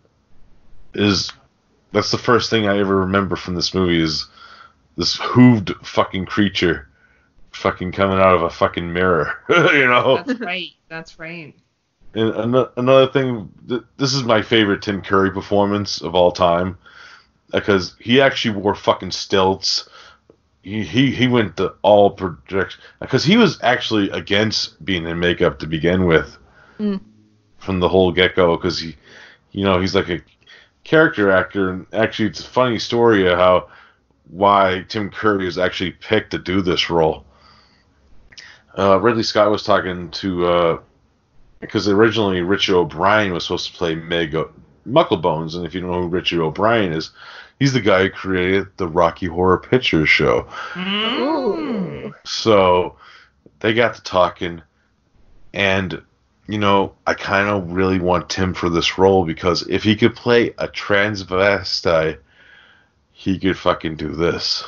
that's the first thing I ever remember from this movie, is this hooved fucking creature fucking coming out of a fucking mirror. You know? That's right. And another thing, this is my favorite Tim Curry performance of all time, because he actually wore fucking stilts. He went to all projections, because he was actually against being in makeup to begin with, from the whole get-go, because he's like a character actor, and actually it's a funny story of why Tim Curry was actually picked to do this role. Ridley Scott was talking to, because originally Richard O'Brien was supposed to play Mucklebones, and if you don't know who Richard O'Brien is, he's the guy who created the Rocky Horror Picture Show. Ooh. So they got to talking, and I kind of really want Tim for this role, because if he could play a transvestite, he could fucking do this.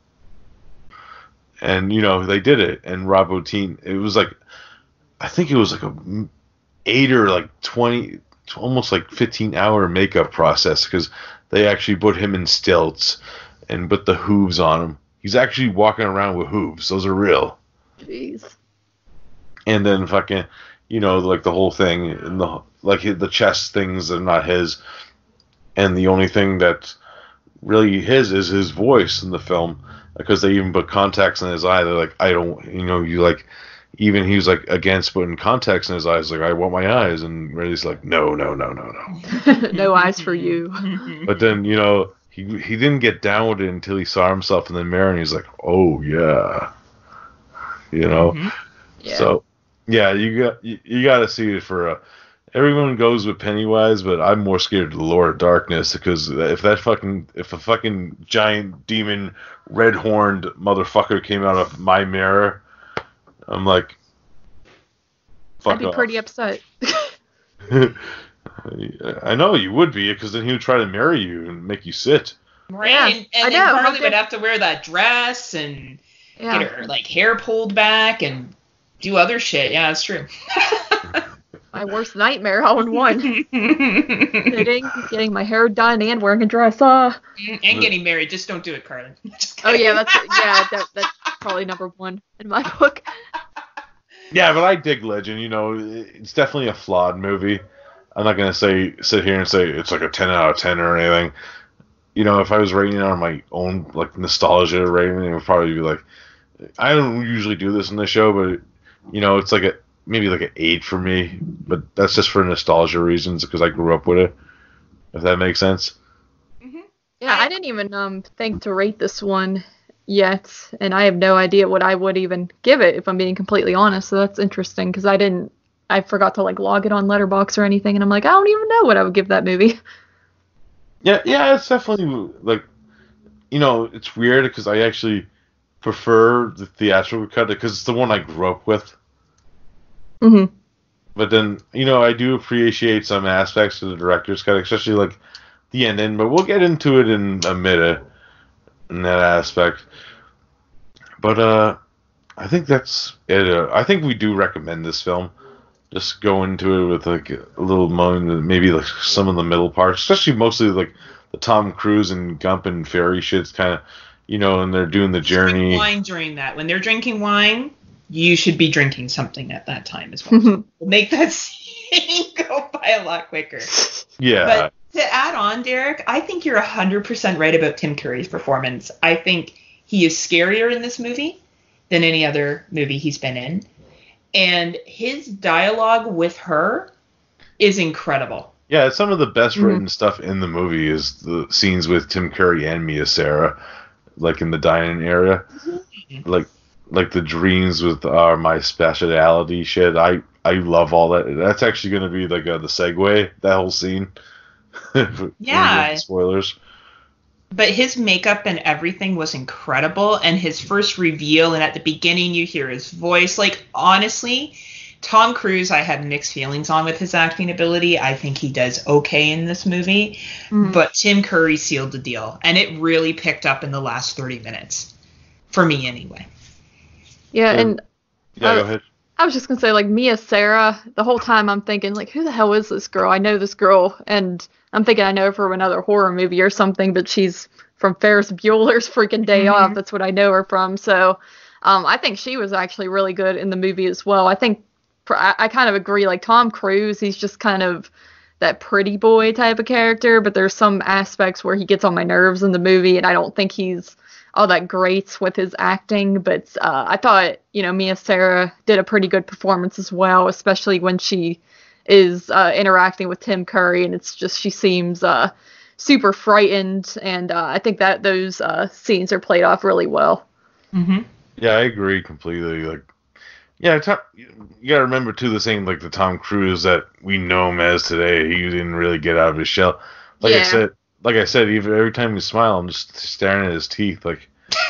And they did it, and Rob Bottin, it was like, I think it was like a 8 or like 20, almost like 15-hour makeup process, because they actually put him in stilts and put the hooves on him. He's actually walking around with hooves. Those are real. Jeez. And then fucking, like the whole thing, and the chest things are not his. And the only thing that's really his is his voice in the film, because they even put contacts in his eye. They're like, I don't, even he was like against putting contacts in his eyes, like, I want my eyes, and Ridley's like, no. No eyes for you. But then, he didn't get down with it until he saw himself in the mirror, and he's like, oh yeah. Yeah. So yeah, you got to see it for everyone goes with Pennywise, but I'm more scared of the Lord of Darkness, because if a fucking giant demon red-horned motherfucker came out of my mirror, I'm like, fuck off. I'd be pretty upset. I know you would be, because then he would try to marry you and make you sit. Right, yeah, and then Carly would have to wear that dress and get her like hair pulled back and do other shit. Yeah, that's true. My worst nightmare all in one. Sitting, getting my hair done, and wearing a dress. And getting married. Just don't do it, Carly. Oh yeah, that's probably number one in my book. Yeah, but I dig Legend. It's definitely a flawed movie. I'm not gonna sit here and say it's like a 10 out of 10 or anything. If I was rating it on my own like nostalgia rating, it would probably be like, I don't usually do this in the show, but it's like maybe like an 8 for me. But that's just for nostalgia reasons, because I grew up with it. If that makes sense. Mm-hmm. Yeah, I didn't even think to rate this one yet, and I have no idea what I would even give it, if I'm being completely honest. So that's interesting, because I forgot to like log it on Letterboxd or anything, and I'm like, I don't even know what I would give that movie. Yeah, it's definitely like, it's weird, because I actually prefer the theatrical cut, because it's the one I grew up with. Mm-hmm. But then, I do appreciate some aspects of the director's cut, especially like the ending, but we'll get into it in a minute in that aspect. But I think that's it. I think we do recommend this film. Just go into it with like a little moment, maybe like some of the middle parts, especially mostly like the Tom Cruise and Gump and Fairy shit's kind of, and they're doing the journey. Drink wine during that. When they're drinking wine, you should be drinking something at that time as well. Make that scene go by a lot quicker. Yeah. But to add on, Derek, I think you're 100% right about Tim Curry's performance. I think he is scarier in this movie than any other movie he's been in. And his dialogue with her is incredible. Yeah, some of the best written stuff in the movie is the scenes with Tim Curry and Mia Sara, like in the dining area. Like the dreams with my speciality shit. I love all that. That's actually going to be like the segue, that whole scene. Yeah. Spoilers. But his makeup and everything was incredible, and his first reveal, and at the beginning you hear his voice. Like, honestly, Tom Cruise, I had mixed feelings on with his acting ability. I think he does okay in this movie, but Tim Curry sealed the deal, and it really picked up in the last 30 minutes, for me anyway. Yeah, and yeah, go ahead. I was just gonna say, like, Mia Sara, the whole time I'm thinking, like, who the hell is this girl? I know this girl, and I'm thinking I know her from another horror movie or something, but she's from Ferris Bueller's freaking Day Off. That's what I know her from. So I think she was actually really good in the movie as well. I think I kind of agree. Like, Tom Cruise, he's just kind of that pretty boy type of character, but there's some aspects where he gets on my nerves in the movie, and I don't think he's all that great with his acting. But I thought, Mia Sara did a pretty good performance as well, especially when she is interacting with Tim Curry, and it's just, she seems super frightened, and I think that those scenes are played off really well. Yeah, I agree completely. Like, yeah, you gotta remember too, the same, like the Tom Cruise that we know him as today, he didn't really get out of his shell. Like I said, even every time you smile, I'm just staring at his teeth, like,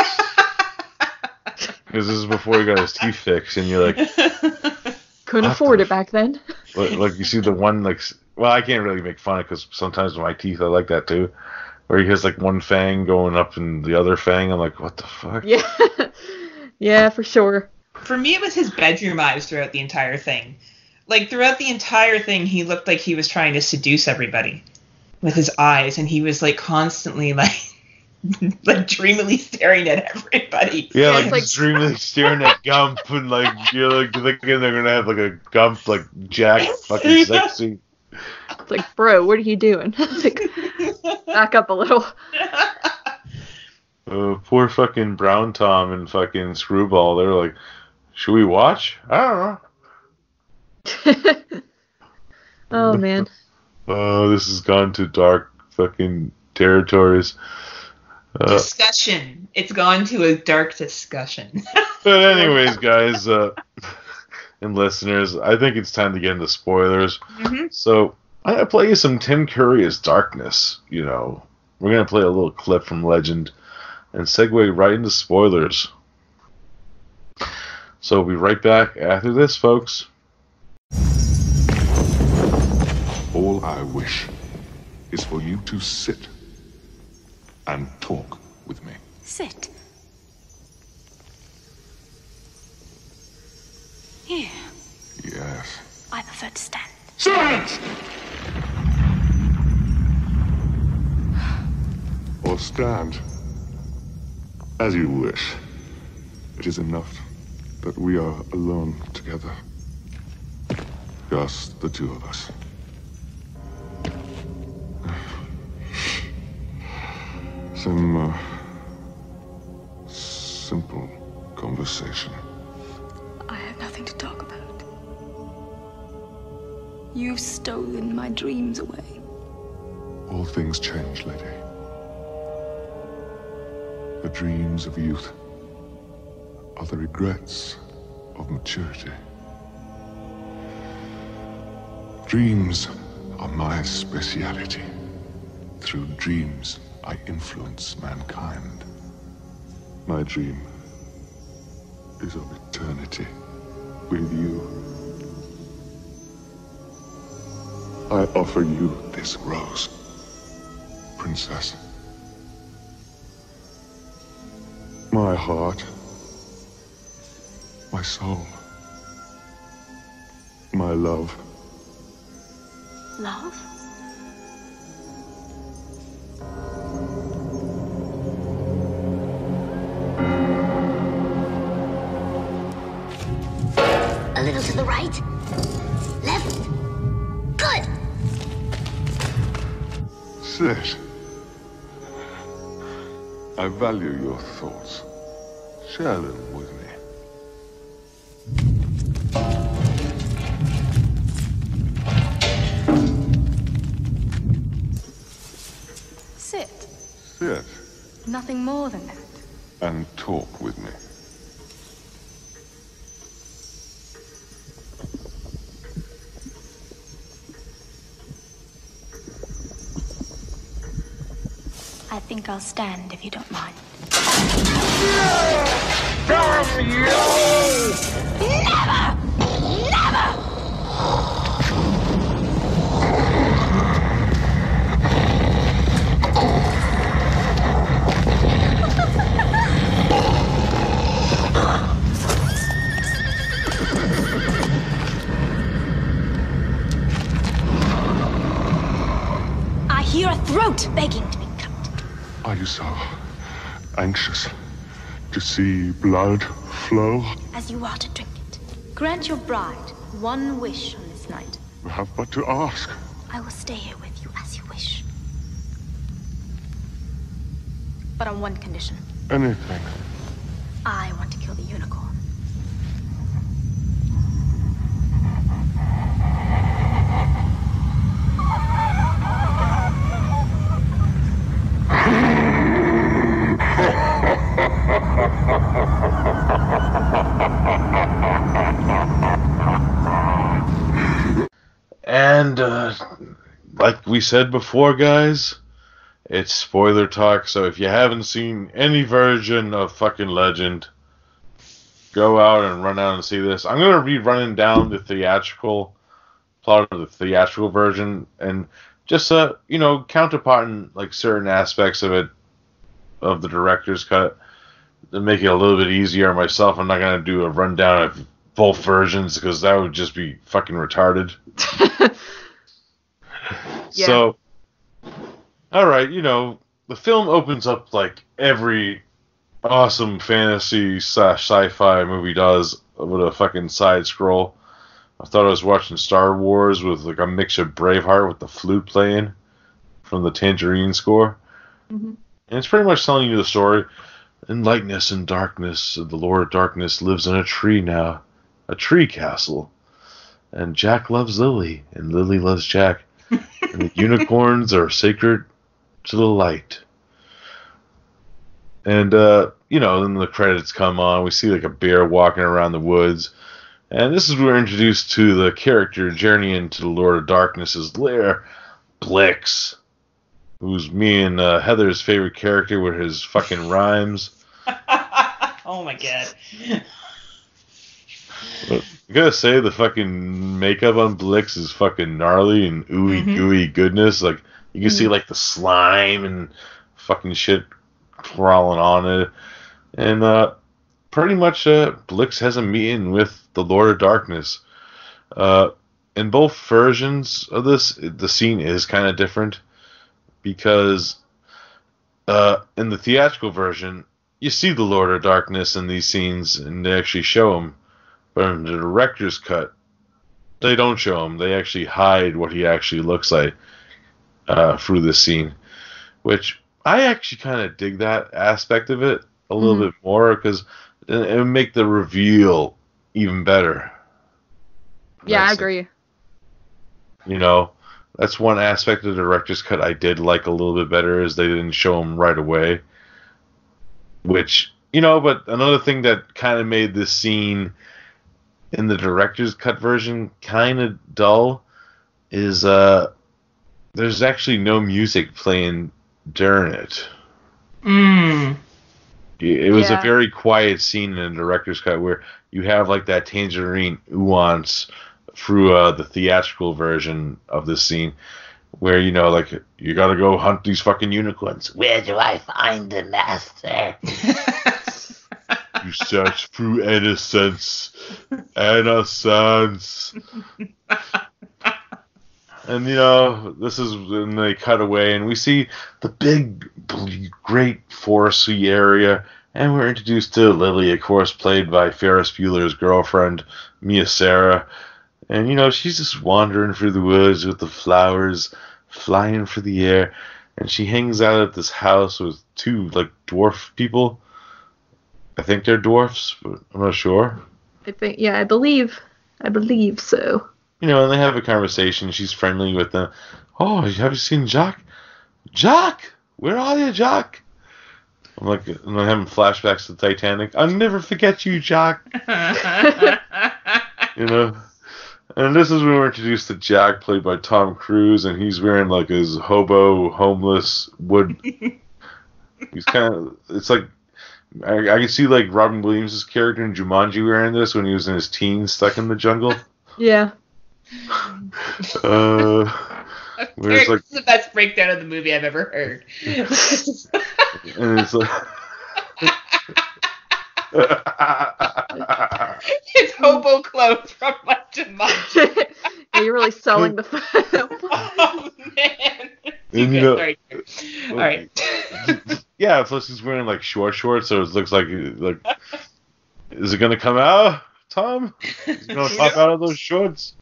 because this is before he got his teeth fixed, and you're like, couldn't afford it back then. Like you see the one, like, well, I can't really make fun of it because sometimes with my teeth I like that too, where he has like one fang going up and the other fang. I'm like, what the fuck? Yeah, yeah, for sure. For me, it was his bedroom eyes throughout the entire thing. Like, throughout the entire thing, he looked like he was trying to seduce everybody with his eyes, and he was like constantly like dreamily staring at everybody. Yeah, like dreamily staring at Gump, and like you're like thinking they're gonna have like a Gump like Jack fucking sexy. It's like, bro, what are you doing? Like, back up a little. Poor fucking Brown Tom and fucking Screwball. They're like, should we watch? I don't know. Oh man. Oh, this has gone to dark fucking territories. Discussion. It's gone to a dark discussion. But anyways, guys and listeners, I think it's time to get into spoilers. So I'm gonna play you some Tim Curry as Darkness. We're gonna play a little clip from Legend and segue right into spoilers. So we'll be right back after this, folks. All I wish is for you to sit and talk with me. Sit. Here. Yes. I prefer to stand. Silence! Or stand. As you wish. It is enough that we are alone together. Just the two of us. Some simple conversation. I have nothing to talk about. You've stolen my dreams away. All things change, lady. The dreams of youth are the regrets of maturity. Dreams are my speciality. Through dreams, I influence mankind. My dream is of eternity with you. I offer you this rose, princess. My heart, my soul, my love. Love? A little to the right. Left. Good. Sit. I value your thoughts. Share them with me. Sit. Sit Nothing more than that. and talk with me. I think I'll stand if you don't mind. Damn you! Never! Never! I hear a throat begging to be cut. Are you so anxious to see blood flow? As you are to drink it. Grant your bride one wish on this night. You have but to ask. I will stay here with you as you wish. But on one condition. Anything. I want to kill the unicorn. And, like we said before, guys, it's spoiler talk, so if you haven't seen any version of fucking Legend, go out and run out and see this. I'm going to be running down the theatrical plot of the theatrical version, and just, counterparting, like, certain aspects of it, of the director's cut, to make it a little bit easier on myself. I'm not going to do a rundown of both versions, because that would just be fucking retarded. Yeah. So, alright, the film opens up like every awesome fantasy / sci-fi movie does, with a fucking side scroll. I thought I was watching Star Wars with like a mix of Braveheart with the flute playing from the Tangerine score. Mm-hmm. And it's pretty much telling you the story. In lightness and darkness, the Lord of Darkness lives in a tree now. A tree castle. And Jack loves Lily, and Lily loves Jack. And the unicorns are sacred to the light. And, then the credits come on. We see like a bear walking around the woods. And this is where we're introduced to the character journeying to the Lord of Darkness's lair, Blix. Who's me and Heather's favorite character with his fucking rhymes. Oh my god. I gotta say, the fucking makeup on Blix is fucking gnarly and ooey gooey goodness. Like, you can see like the slime and fucking shit crawling on it. And pretty much Blix has a meeting with the Lord of Darkness. In both versions of this, the scene is kind of different. Because in the theatrical version, you see the Lord of Darkness in these scenes, and they actually show him. But in the director's cut, they don't show him. They actually hide what he actually looks like through this scene. Which, I actually kind of dig that aspect of it a little bit more, because it would make the reveal even better. Yeah, I agree. That's one aspect of the director's cut I did like a little bit better, is they didn't show him right away. Which, but another thing that kind of made this scene in the director's cut version kind of dull is there's actually no music playing during it. It was a very quiet scene in the director's cut where you have like that Tangerine nuance through the theatrical version of this scene, where you gotta go hunt these fucking unicorns. Where do I find the master? You search through innocence. And this is when they cut away, and we see the big, great foresty area, and we're introduced to Lily, of course, played by Ferris Bueller's girlfriend, Mia Sara. And, she's just wandering through the woods with the flowers flying through the air. And she hangs out at this house with two, dwarf people. I think they're dwarfs, but I'm not sure. I believe so. And they have a conversation. She's friendly with them. Oh, have you seen Jack? Jack! Where are you, Jack? I'm having flashbacks to Titanic. I'll never forget you, Jack. And this is when we're introduced to Jack, played by Tom Cruise, and he's wearing his hobo, homeless, He's kind of. It's like I can see like Robin Williams' character in Jumanji wearing this when he was in his teens, stuck in the jungle. Yeah. Where it's like, This is the best breakdown of the movie I've ever heard. and it's like. It's hobo clothes from like Jumanji. Yeah, you're really selling the film. Oh man. And, you know, Sorry. All right. Yeah, plus he's wearing like short shorts, so it looks like is it gonna come out, Tom? Is it gonna pop out of those shorts?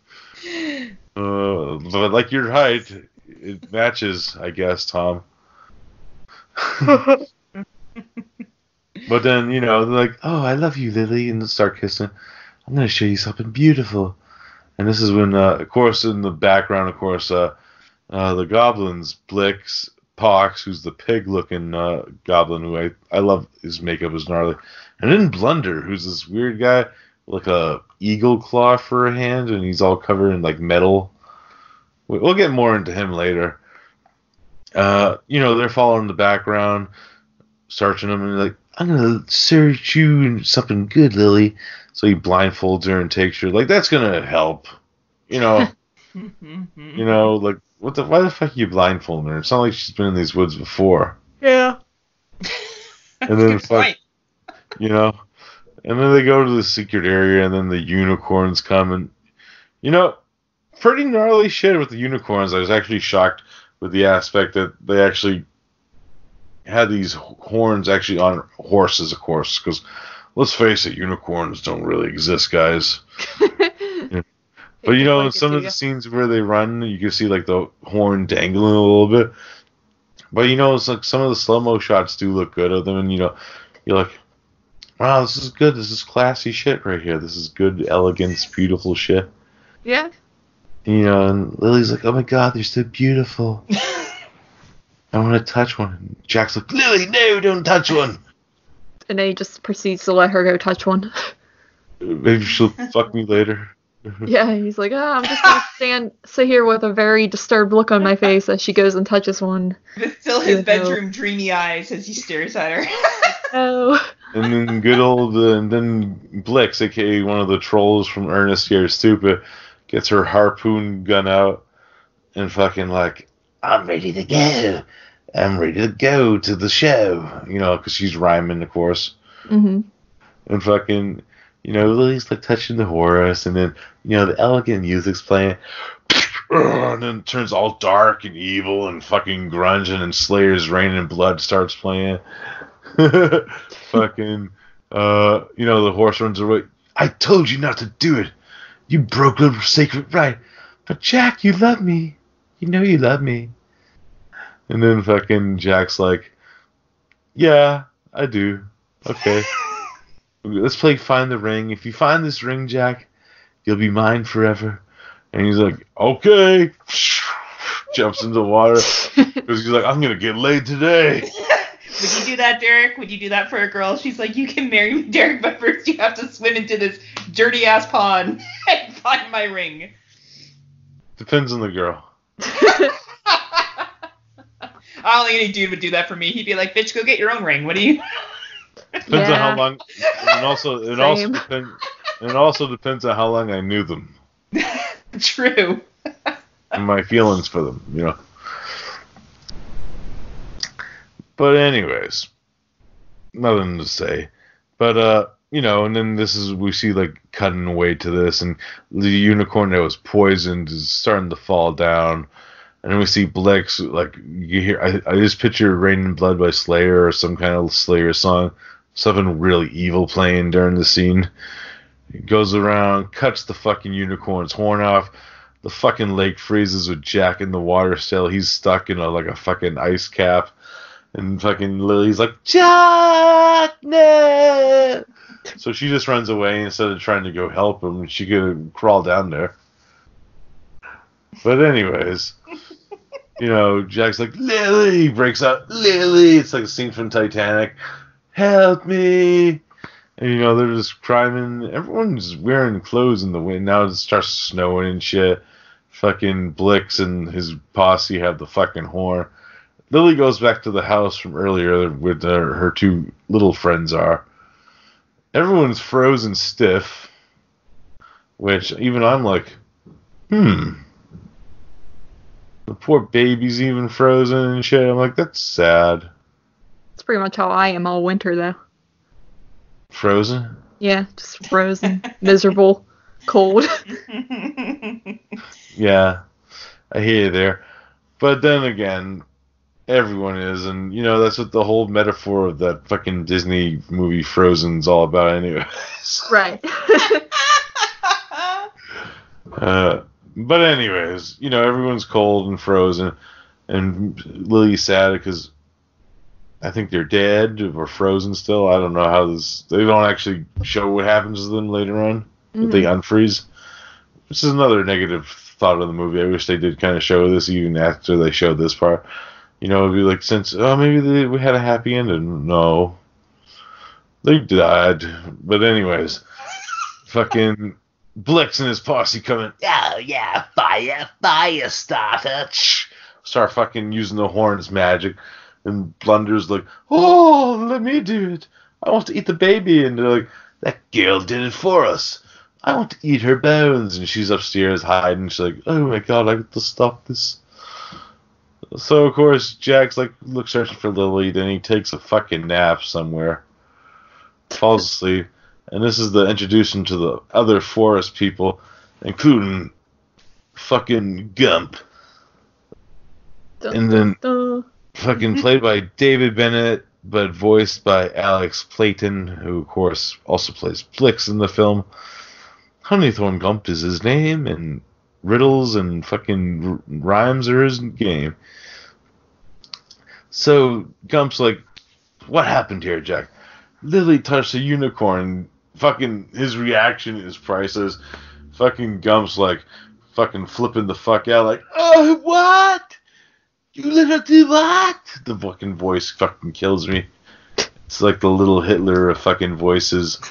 But like your height, it matches, I guess, Tom. But then, you know, they're like, oh, I love you, Lily, and they start kissing. I'm going to show you something beautiful. And this is when, of course, in the background, of course, the goblins, Blix, Pox, who's the pig-looking goblin, who I love his makeup is gnarly. And then Blunder, who's this weird guy, like a eagle claw for a hand, and he's all covered in, like, metal. We'll get more into him later. You know, they're following the background, searching him, and they're like, I'm going to search you in something good, Lily. So he blindfolds her and takes her. Like, that's going to help. You know, you know, like, why the fuck are you blindfolding her? It's not like she's been in these woods before. Yeah. And then, fuck, you know, and then they go to the secret area, and then the unicorns come, and, you know, pretty gnarly shit with the unicorns. I was actually shocked with the aspect that they actually had these horns actually on horses, of course, because let's face it, unicorns don't really exist, guys. Yeah. But you know, in some of the scenes where they run, you can see like the horn dangling a little bit. But you know, it's like some of the slow-mo shots do look good of them, and you know, you're like, wow, this is good. This is classy shit right here. This is good, elegance, beautiful shit. Yeah. You know, and Lily's like, oh my god, they're so beautiful. I want to touch one. And Jack's like, Lily, no, don't touch one. And then he just proceeds to let her go touch one. Maybe she'll fuck me later. Yeah, he's like, I'm just gonna sit here with a very disturbed look on my face as she goes and touches one. But still his bedroom dreamy eyes as he stares at her. Oh. And then good old, and then Blix, aka one of the trolls from Ernest Scared Stupid, gets her harpoon gun out and fucking like, I'm ready to go. I'm ready to go to the show. You know, because she's rhyming, of course. Mm-hmm. And fucking, you know, Lily's like touching the horse, and then, you know, the elegant music's playing. And then it turns all dark and evil and fucking grunge, and then Slayer's Rain and Blood starts playing. Fucking, you know, the horse runs away. I told you not to do it. You broke the sacred right. But Jack, you love me. You know you love me. And then fucking Jack's like, yeah, I do. Okay. Let's play Find the Ring. If you find this ring, Jack, you'll be mine forever. And he's like, okay. Jumps into the water. Because he's like, I'm going to get laid today. Would you do that, Derek? Would you do that for a girl? She's like, you can marry me, Derek, but first you have to swim into this dirty-ass pond and find my ring. Depends on the girl. I don't think any dude would do that for me. He'd be like, bitch, go get your own ring. What do you... Depends on how long, and it also depends on how long I knew them. True. And my feelings for them, you know. But anyways, nothing to say. But you know, and then we see like cutting away to this, and the unicorn that was poisoned is starting to fall down. And then we see Blix, like, you hear, I just picture Rain and Blood by Slayer or some kind of Slayer song. Something really evil playing during the scene. It goes around, cuts the fucking unicorn's horn off. The fucking lake freezes with Jack in the water still. He's stuck in a fucking ice cap. And fucking Lily's like, Jack, no! So she just runs away instead of trying to go help him. She could crawl down there. But anyways, you know, Jack's like, Lily! Breaks out, Lily! It's like a scene from Titanic. Help me! And, you know, they're just crying. Everyone's wearing clothes in the wind. Now it starts snowing and shit. Fucking Blix and his posse have the fucking horn. Lily goes back to the house from earlier with her two little friends are. Everyone's frozen stiff, which even I'm like, The poor baby's even frozen and shit. I'm like, that's sad. It's pretty much how I am all winter, though. Frozen? Yeah, just frozen, miserable, cold. Yeah, I hear you there. But then again, everyone is, and that's what the whole metaphor of that fucking Disney movie Frozen's all about anyways. Right. But anyways, everyone's cold and frozen, and Lily's sad because I think they're dead or frozen still. I don't know how this... They don't actually show what happens to them later on. If they unfreeze. Which is another negative thought of the movie. I wish they did kind of show this even after they showed this part. It'd be like, maybe we had a happy ending. No. They died. But anyways, fucking Blix and his posse coming, oh yeah, fire starter. Start fucking using the horns magic. And Blunder's like, oh, let me do it. I want to eat the baby. And they're like, that girl did it for us. I want to eat her bones. And she's upstairs hiding. She's like, oh my god, I have to stop this. So, of course, Jack's like, searching for Lily. Then he takes a fucking nap somewhere. Falls asleep. And this is the introduction to the other forest people, including fucking Gump. And then fucking played by David Bennett, but voiced by Alex Clayton, who, of course, also plays Blix in the film. Honeythorn Gump is his name, and riddles and fucking rhymes are his game. So Gump's like, what happened here, Jack? Lily touched a unicorn. Fucking his reaction is priceless. Fucking Gump's like fucking flipping the fuck out like, oh, what? You literally did what? The fucking voice fucking kills me. It's like the little Hitler of fucking voices.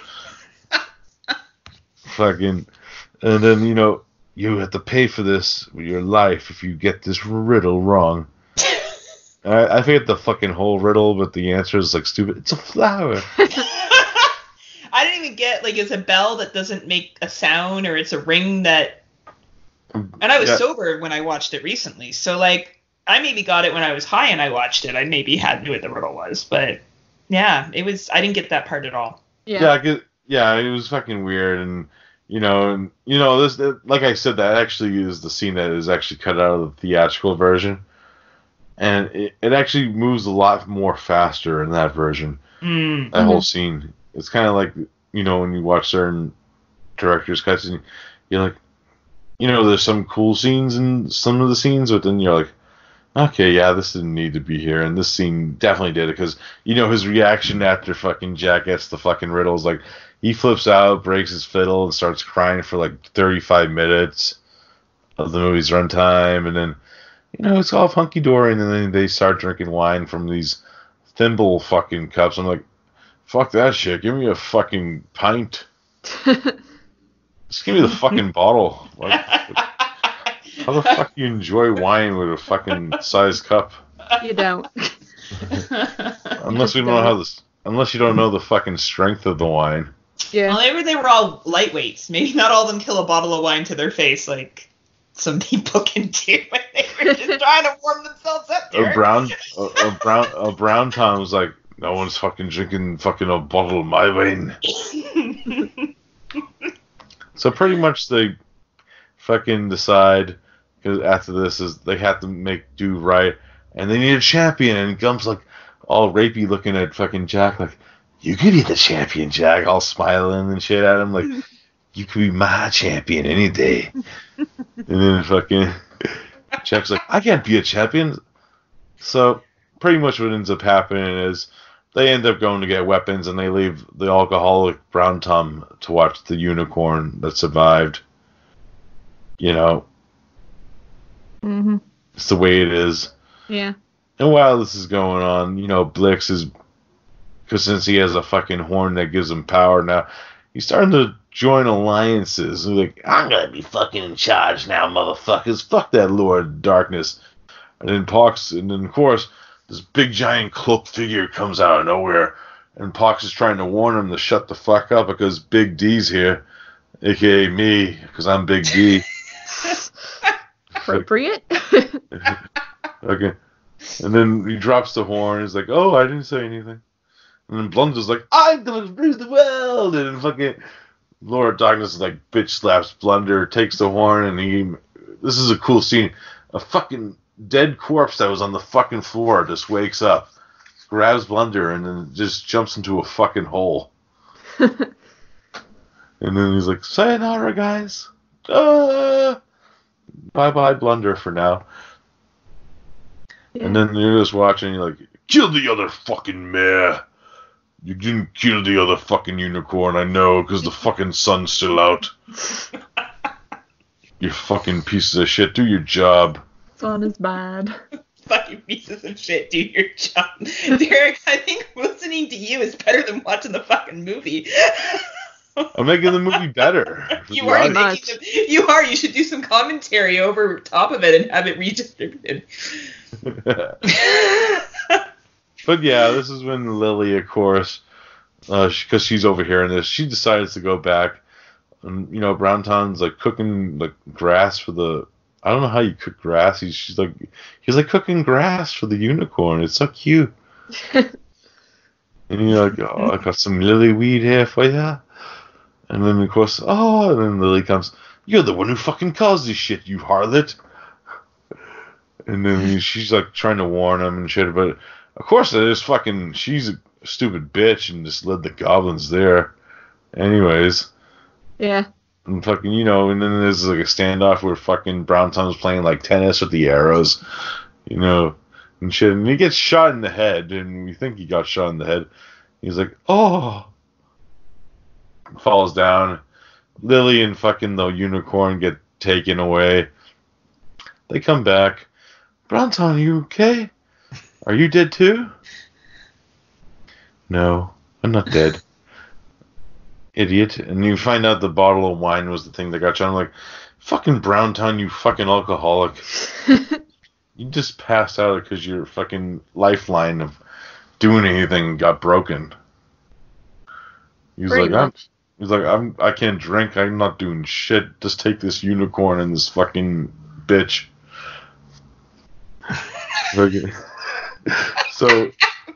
Fucking, and then, you have to pay for this with your life if you get this riddle wrong. I forget the fucking whole riddle, but the answer is like stupid. It's a flower. I didn't even get, like, it's a bell that doesn't make a sound, or it's a ring that... And I was sober when I watched it recently, so, like, I maybe got it when I was high and I watched it. I maybe knew what the riddle was, but, yeah, it was... I didn't get that part at all. Yeah, it was fucking weird, and... this, like I said, that actually is the scene that is actually cut out of the theatrical version. And it actually moves a lot more faster in that version. That whole scene. It's kind of like, when you watch certain director's cuts, and you're like, there's some cool scenes in some of the scenes, but then you're like, okay, yeah, this didn't need to be here. And this scene definitely did it, because, his reaction after fucking Jack gets the fucking riddles, like, he flips out, breaks his fiddle, and starts crying for like 35 minutes of the movie's runtime. And then, it's all hunky-dory, and then they start drinking wine from these thimble fucking cups. I'm like, fuck that shit. Give me a fucking pint. Just give me the fucking bottle. Like, how the fuck do you enjoy wine with a fucking sized cup? You don't. Unless you don't know the fucking strength of the wine. Yeah. Well, maybe they were all lightweights. Maybe not all of them kill a bottle of wine to their face like some people can do when they were just trying to warm themselves up. A brown Tom was like, no one's fucking drinking fucking a bottle of my wine. So pretty much they fucking decide, because after this is they have to do right, and they need a champion. And Gump's like all rapey looking at fucking Jack like, you could be the champion, Jack, all smiling and shit at him like, you could be my champion any day. And then fucking Jack's like, I can't be a champion. So pretty much what ends up happening is they end up going to get weapons, and they leave the alcoholic Brown Tom to watch the unicorn that survived. Mm-hmm. It's the way it is. Yeah. And while this is going on, Blix is, because since he has a fucking horn that gives him power now, he's starting to join alliances. He's like, I'm gonna be fucking in charge now, motherfuckers. Fuck that Lord of Darkness. And then of course, this big giant cloaked figure comes out of nowhere, and Pox is trying to warn him to shut the fuck up because Big D's here, aka me, because I'm Big D. Appropriate. Okay. And then he drops the horn. He's like, "Oh, I didn't say anything." And then Blunder's like, "I'm gonna lose the world!" And then fucking Lord of Darkness is like, bitch slaps Blunder, takes the horn, and this is a cool scene. A fucking dead corpse that was on the fucking floor just wakes up, grabs Blunder, and then just jumps into a fucking hole. And then he's like, "Sayonara, guys. Bye-bye, Blunder, for now." Yeah. And then you're just watching, you're like, "Kill the other fucking mare. You didn't kill the other fucking unicorn, I know, because the fucking sun's still out. You fucking pieces of shit, do your job." Sun is bad. Fucking pieces of shit, do your job. Derek, I think listening to you is better than watching the fucking movie. I'm making the movie better. You are making you are. You should do some commentary over top of it and have it redistributed. But yeah, this is when Lily, of course, because she's overhearing this, she decides to go back. And Brown Town's like cooking like grass for the. I don't know how you cook grass. He's like cooking grass for the unicorn. It's so cute. And you're like, "Oh, I got some lily weed here for you." And then, of course, and then Lily comes, "You're the one who fucking caused this shit, you harlot." And then she's like trying to warn him and shit, but of course she's a stupid bitch and just led the goblins there. Anyways. Yeah. And fucking, and then there's like a standoff where fucking Brown Tom's playing like tennis with the arrows, and shit. And he gets shot in the head, and we think he got shot in the head. He's like, "Oh." Falls down. Lily and fucking the unicorn get taken away. They come back. "Brown Tom, are you okay? Are you dead too?" "No, I'm not dead." "Idiot." And you find out the bottle of wine was the thing that got shot. I'm like, fucking Brown Town, you fucking alcoholic. You just passed out because your fucking lifeline of doing anything got broken. He's like, I can't drink. I'm not doing shit. Just take this unicorn and this fucking bitch. So,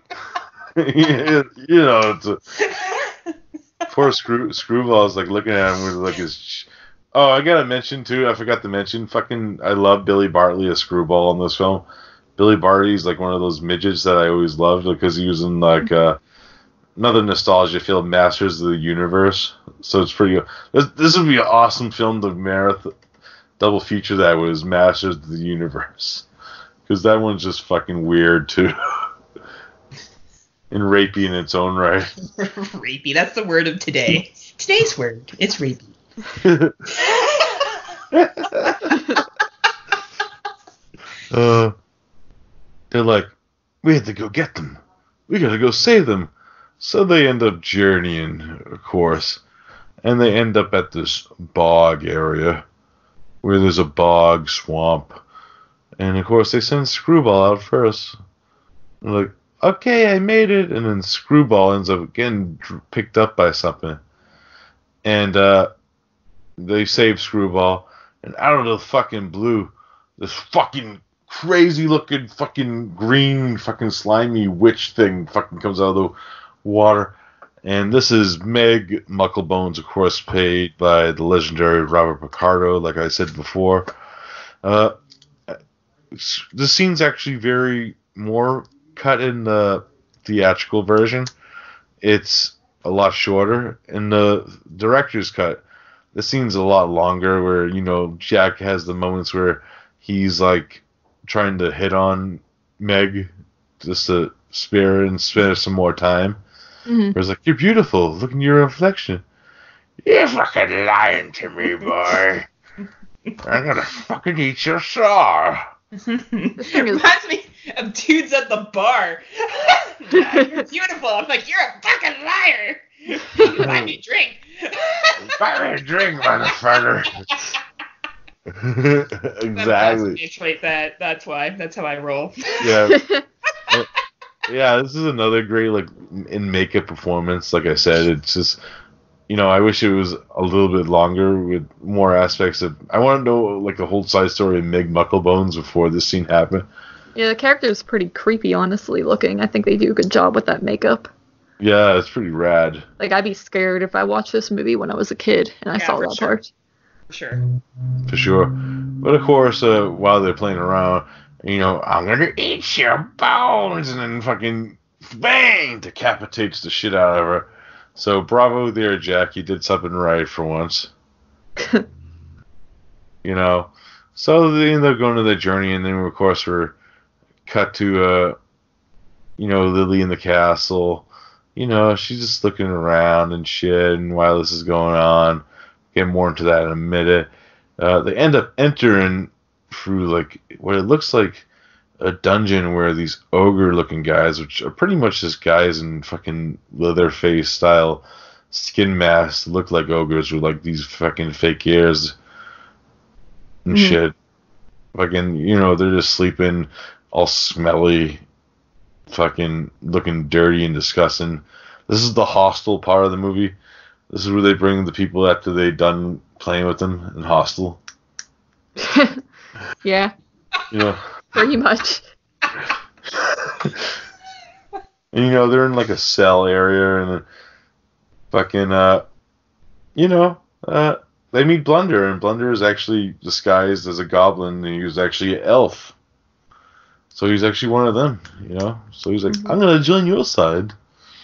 it's poor Screwball's like looking at him with like his. Oh, I gotta mention too. I forgot to mention. Fucking, I love Billy Bartley as Screwball in this film. Billy Bartley's like one of those midgets that I always loved because he was in like another nostalgia film, Masters of the Universe. So it's pretty good. This would be an awesome film to marathon double feature that was Masters of the Universe, because that one's just fucking weird too. And rapey in its own right. Rapey, that's the word of today. Today's word. It's rapey. They're like, "We have to go get them. We gotta go save them." So they end up journeying, of course. And they end up at this bog area where there's a bog swamp. And of course they send Screwball out first. They're like, "Okay, I made it." And then Screwball ends up getting picked up by something. And they save Screwball. And out of the fucking blue, this fucking crazy looking fucking green fucking slimy witch thing fucking comes out of the water. And this is Meg Mucklebones, of course, played by the legendary Robert Picardo, like I said before. The scene's actually very more cut in the theatrical version. It's a lot shorter. In the director's cut, the scene's a lot longer, where, Jack has the moments where he's like trying to hit on Meg just to spare some more time. Mm-hmm. Where it's like, "You're beautiful. Look in your reflection." "You're fucking lying to me, boy. I'm gonna fucking eat your saw." Reminds me of dudes at the bar. "You're beautiful." I'm like, "You're a fucking liar. You buy me a drink." "Buy me a drink, motherfucker." Exactly. It's like that. That's why. That's how I roll. Yeah. Yeah, this is another great like in makeup performance. Like I said, it's just I wish it was a little bit longer with more aspects of. I want to know like the whole side story of Meg Mucklebones before this scene happened. Yeah, the character is pretty creepy, honestly looking. I think they do a good job with that makeup. Yeah, it's pretty rad. Like, I'd be scared if I watched this movie when I was a kid and I saw that part. For sure. For sure. But of course, while they're playing around, I'm gonna eat your bones, and then fucking bang decapitates the shit out of her. So bravo there, Jack. You did something right for once. So they end up going to their journey, and then of course we're cut to Lily in the castle. She's just looking around and shit, and while this is going on, get more into that in a minute. They end up entering through like what it looks like a dungeon where these ogre-looking guys, which are pretty much just guys in fucking Leatherface style skin masks, look like ogres with like these fucking fake ears and shit. Fucking, they're just sleeping, all smelly, fucking looking dirty and disgusting. This is the hostel part of the movie. This is where they bring the people after they're done playing with them in Hostel. Yeah. Pretty much. And they're in like a cell area, and fucking they meet Blunder, and Blunder is actually disguised as a goblin, and he was actually an elf. So he's actually one of them, So he's like, I'm gonna join your side.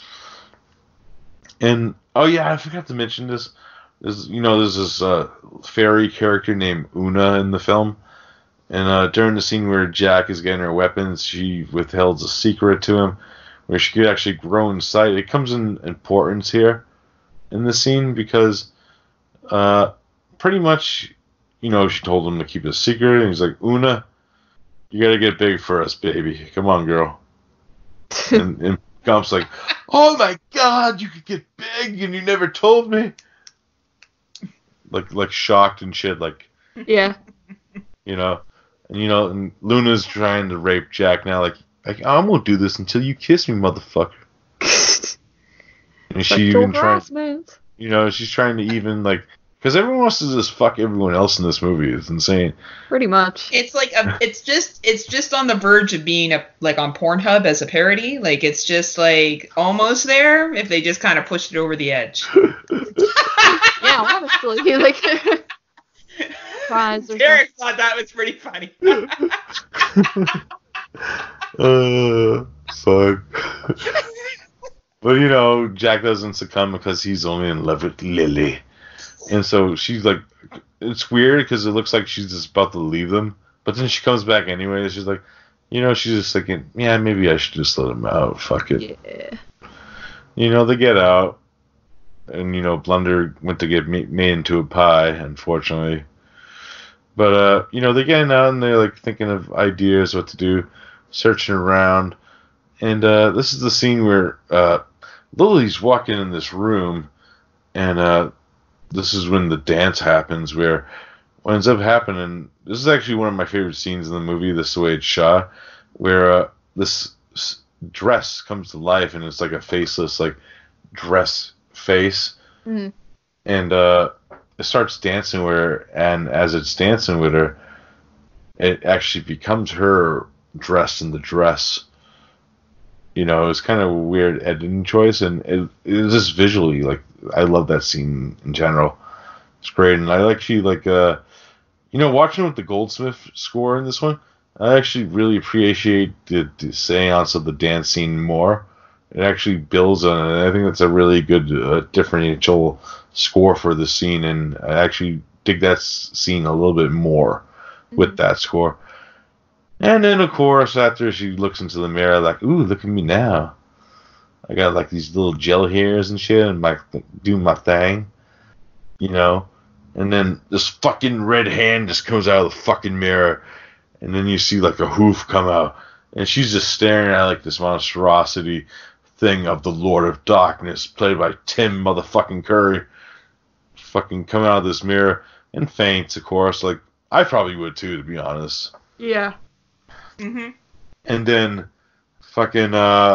And oh yeah, I forgot to mention this. There's this fairy character named Una in the film. And during the scene where Jack is getting her weapons, she withholds a secret to him, where she could actually grow in sight. It comes in importance here in the scene because pretty much, she told him to keep it a secret, and he's like, Una, you gotta get big for us, baby. Come on, girl. and Gump's like, oh my god, you could get big and you never told me. Like shocked and shit, like. Yeah. And Luna's trying to rape Jack now, like I won't do this until you kiss me, motherfucker. And she even trying, she's trying to even like, because everyone wants to just fuck everyone else in this movie. It's insane. Pretty much. It's like it's just on the verge of being like on Pornhub as a parody. Like it's just like almost there if they just kind of pushed it over the edge. Yeah, honestly, like. Derek thought that was pretty funny. Fuck. But Jack doesn't succumb because he's only in love with Lily. And so she's like, it's weird because it looks like she's just about to leave them. But then she comes back anyway. She's like, she's just thinking, yeah, maybe I should just let him out. Fuck it. Yeah. They get out. And, Blunder went to get made into a pie, unfortunately. But, they get out and they're, like, thinking of ideas, what to do, searching around. And this is the scene where Lily's walking in this room, and this is when the dance happens, where what ends up happening, this is actually one of my favorite scenes in the movie, this is the way it's shot, where this dress comes to life, and it's like a faceless, like, dress face. Mm-hmm. And it starts dancing with her, and as it's dancing with her, it actually becomes her dressed in the dress. It's kind of a weird editing choice, and it is just visually, like, I love that scene in general. It's great, and I actually like, watching with the Goldsmith score in this one, I actually really appreciate the seance of the dance scene more. It actually builds on it, and I think that's a really good differential score for the scene, and I actually dig that scene a little bit more with that score. And then, of course, after she looks into the mirror, like, ooh, look at me now. I got, like, these little gel hairs and shit, and doing my thing, And then this fucking red hand just comes out of the fucking mirror, and then you see, like, a hoof come out, and she's just staring at, like, this monstrosity thing of the Lord of Darkness, played by Tim motherfucking Curry, fucking come out of this mirror, and faints, of course. Like, I probably would, too, to be honest. Yeah. Mm-hmm. And then fucking,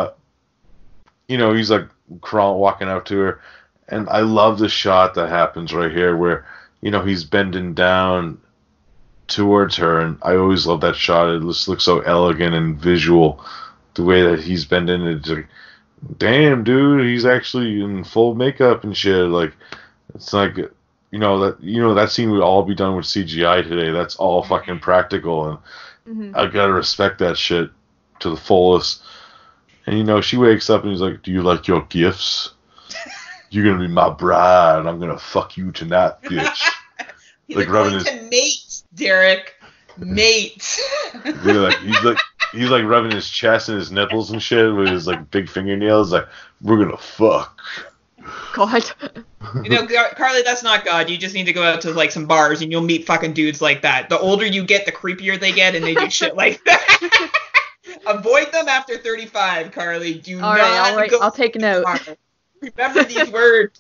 he's like walking out to her. And I love the shot that happens right here where, he's bending down towards her. And I always love that shot. It just looks so elegant and visual. The way that he's bending, it's like, damn, dude, he's actually in full makeup and shit. Like, it's like, that scene would all be done with CGI today. That's all fucking practical. And I gotta respect that shit to the fullest. And, she wakes up and he's like, do you like your gifts? You're gonna be my bride. I'm gonna fuck you tonight, bitch. He's like rubbing to mate, Derek. Mate. He's like rubbing his chest and his nipples and shit with his like big fingernails. Like, we're gonna fuck. God. Carly, that's not God. You just need to go out to like some bars and you'll meet fucking dudes like that. The older you get, the creepier they get, and they do shit like that. Avoid them after 35, Carly. Do all not right, go. I'll take note. Remember these words.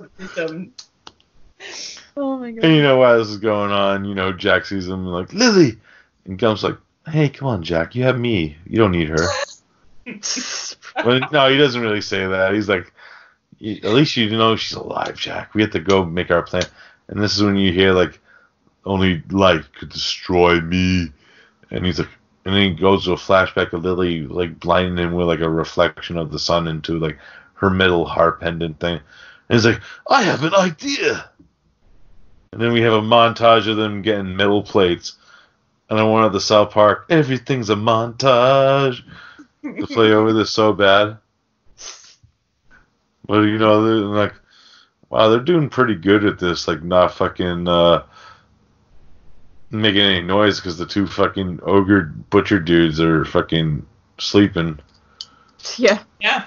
Oh my god. And while this is going on, Jack sees him like, Lily! And Gump's like, hey, come on, Jack, you have me. You don't need her. Well, no, he doesn't really say that. He's like, at least she's alive, Jack. We have to go make our plan. And this is when you hear, like, only light could destroy me. And he's like, and then he goes to a flashback of Lily, like, blinding him with, like, a reflection of the sun into, like, her metal heart pendant thing. And he's like, I have an idea. And then we have a montage of them getting metal plates. And I wanted the South Park, everything's a montage, to play over this so bad. But, they're like, wow, they're doing pretty good at this, like, not fucking making any noise because the two fucking ogre butcher dudes are fucking sleeping. Yeah. Yeah.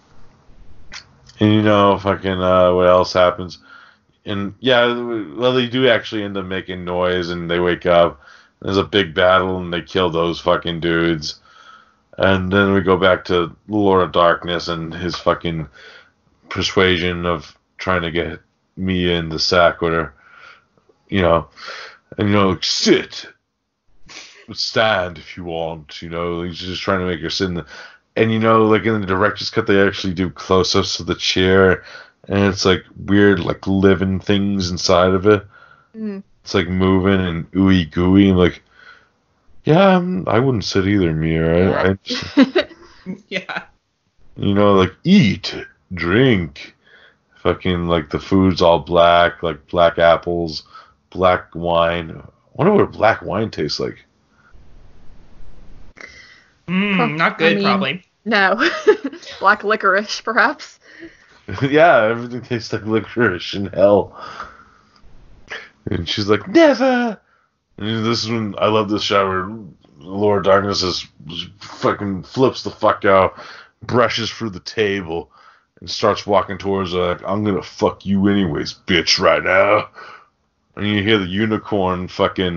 And fucking what else happens? And yeah, well, they do actually end up making noise, and they wake up. There's a big battle, and they kill those fucking dudes. And then we go back to Lord of Darkness and his fucking persuasion of trying to get Mia in the sack with her. And sit, stand if you want. He's just trying to make her sit in the. And like in the director's cut, they actually do close-ups of the chair, and it's like weird, like living things inside of it. It's like moving and ooey gooey. I'm like, yeah, I wouldn't sit either, Mia. Yeah. Like eat, drink, fucking like the food's all black, like black apples, black wine. I wonder what black wine tastes like. Not good, probably. No. Black licorice, perhaps. Yeah, everything tastes like licorice in hell. And she's like, never! And this is when I love this shot where Lord of Darkness just fucking flips the fuck out, brushes through the table, and starts walking towards her like, I'm gonna fuck you anyways, bitch, right now. And you hear the unicorn fucking,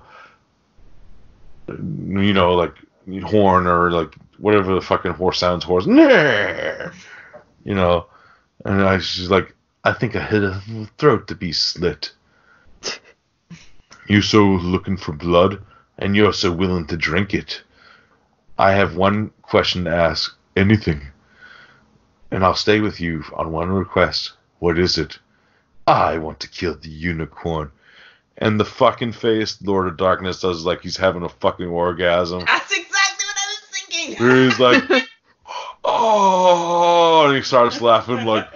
like, horn or like whatever the fucking horse sounds horse. And she's like, I think I hit a throat to be slit. You so looking for blood, and you're so willing to drink it. I have one question to ask. Anything. And I'll stay with you on one request. What is it? I want to kill the unicorn. And the fucking face Lord of Darkness does like he's having a fucking orgasm. That's exactly what I was thinking. Where he's like, oh, and he starts laughing like,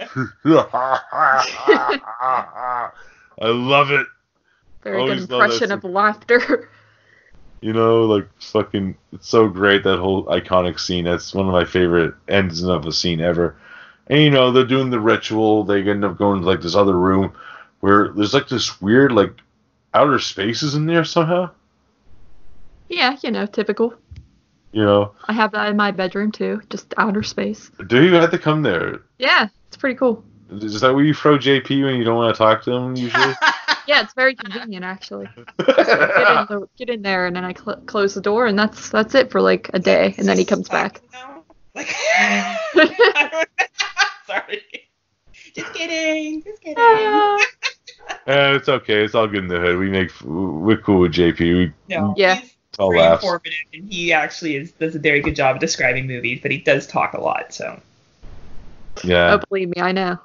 I love it. Very good impression of laughter. Like fucking, it's so great, that whole iconic scene. That's one of my favorite ends of a scene ever. And they're doing the ritual. They end up going to like this other room where there's like this weird like outer spaces in there somehow. Yeah, typical. I have that in my bedroom too, just outer space. Do you have to come there? Yeah, it's pretty cool. Is that where you throw JP when you don't want to talk to him usually? Yeah, it's very convenient actually. Get in there, and then I close the door, and that's it for like a day, and then he comes back. Sorry. Just kidding. It's okay. It's all good in the hood. We're cool with JP. Yeah. It's all very laughs. informative, and he actually does a very good job of describing movies, but he does talk a lot, so. Yeah. Oh, believe me, I know.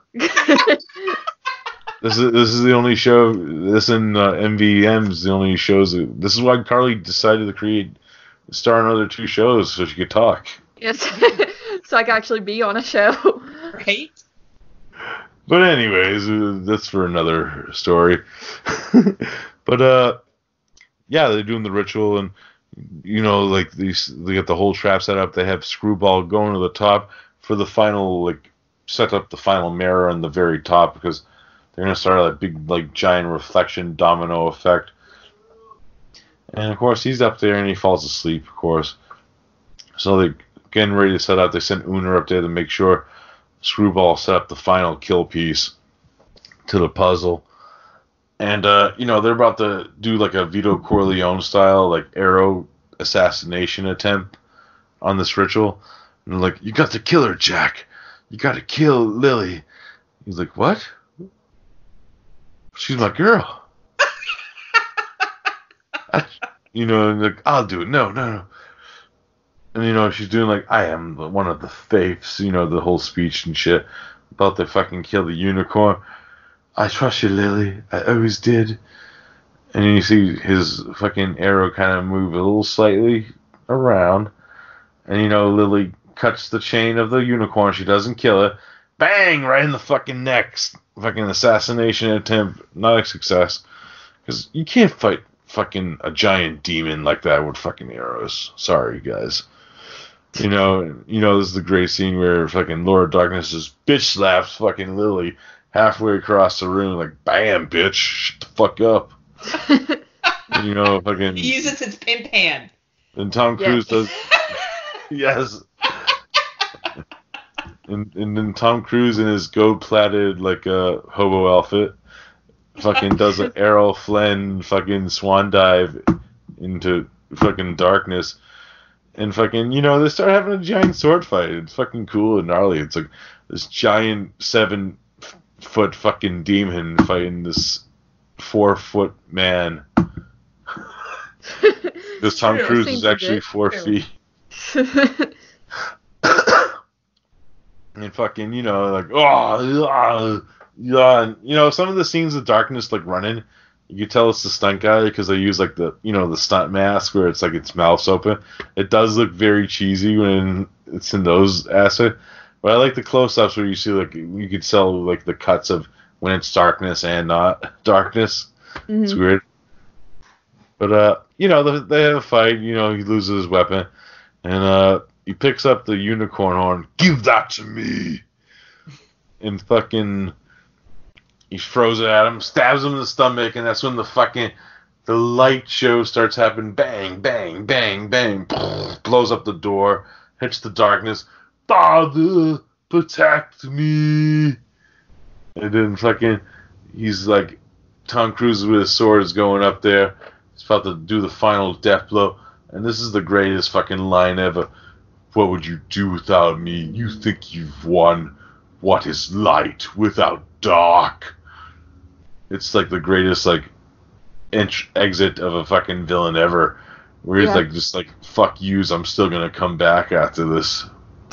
This is the only show. This and MVM is the only shows. This is why Carly decided to star in other 2 shows so she could talk. Yes. So I can actually be on a show. Right? But anyways, that's for another story. But yeah, they're doing the ritual, and like they get the whole trap set up. They have Screwball going to the top for the final, set up the final mirror on the very top, because they're gonna start that big giant reflection domino effect. And of course he's up there and he falls asleep, of course. So they're getting ready to set up. They sent Uner up there to make sure Screwball set up the final kill piece to the puzzle. And they're about to do a Vito Corleone style arrow assassination attempt on this ritual. And they're like, "You got to kill her, Jack. You got to kill Lily." He's like, "What? She's my girl." And "I'll do it." No. And she's doing "I am one of the faiths," the whole speech and shit about to fucking kill the unicorn. "I trust you, Lily. I always did." And then you see his fucking arrow kind of move a little slightly around. And Lily cuts the chain of the unicorn. She doesn't kill it. Bang! Right in the fucking neck. Fucking assassination attempt. Not a success. Because you can't fight fucking a giant demon like that with fucking arrows. Sorry, guys. This is the great scene where fucking Lord Darkness just bitch slaps fucking Lily halfway across the room, "Bam, bitch, shut the fuck up." Fucking. He uses his pimp hand. And Tom Cruise does. Yes. And then Tom Cruise in his gold-plated hobo outfit fucking does an Errol Flynn fucking swan dive into fucking darkness. And fucking, they start having a giant sword fight. It's fucking cool and gnarly. It's this giant 7-foot fucking demon fighting this 4-foot man. Because Tom Cruise is actually 4 feet. And fucking, and, some of the scenes of darkness, running, you can tell it's the stunt guy because they use, the stunt mask where it's its mouth's open. It does look very cheesy when it's in those aspects. But I like the close-ups where you see, you could tell, the cuts of when it's darkness and not darkness. Mm-hmm. It's weird. But, they have a fight. He loses his weapon. And, he picks up the unicorn horn. "Give that to me!" And fucking, he throws it at him, stabs him in the stomach, and that's when the light show starts happening. Bang, bang, bang, bang. Blows up the door, hits the darkness. "Father, protect me!" And then fucking, he's Tom Cruise with his sword is going up there. He's about to do the final death blow. And this is the greatest fucking line ever. "What would you do without me? You think you've won? What is light without dark?" It's the greatest exit of a fucking villain ever. Where he's just "Fuck yous, I'm still gonna come back after this."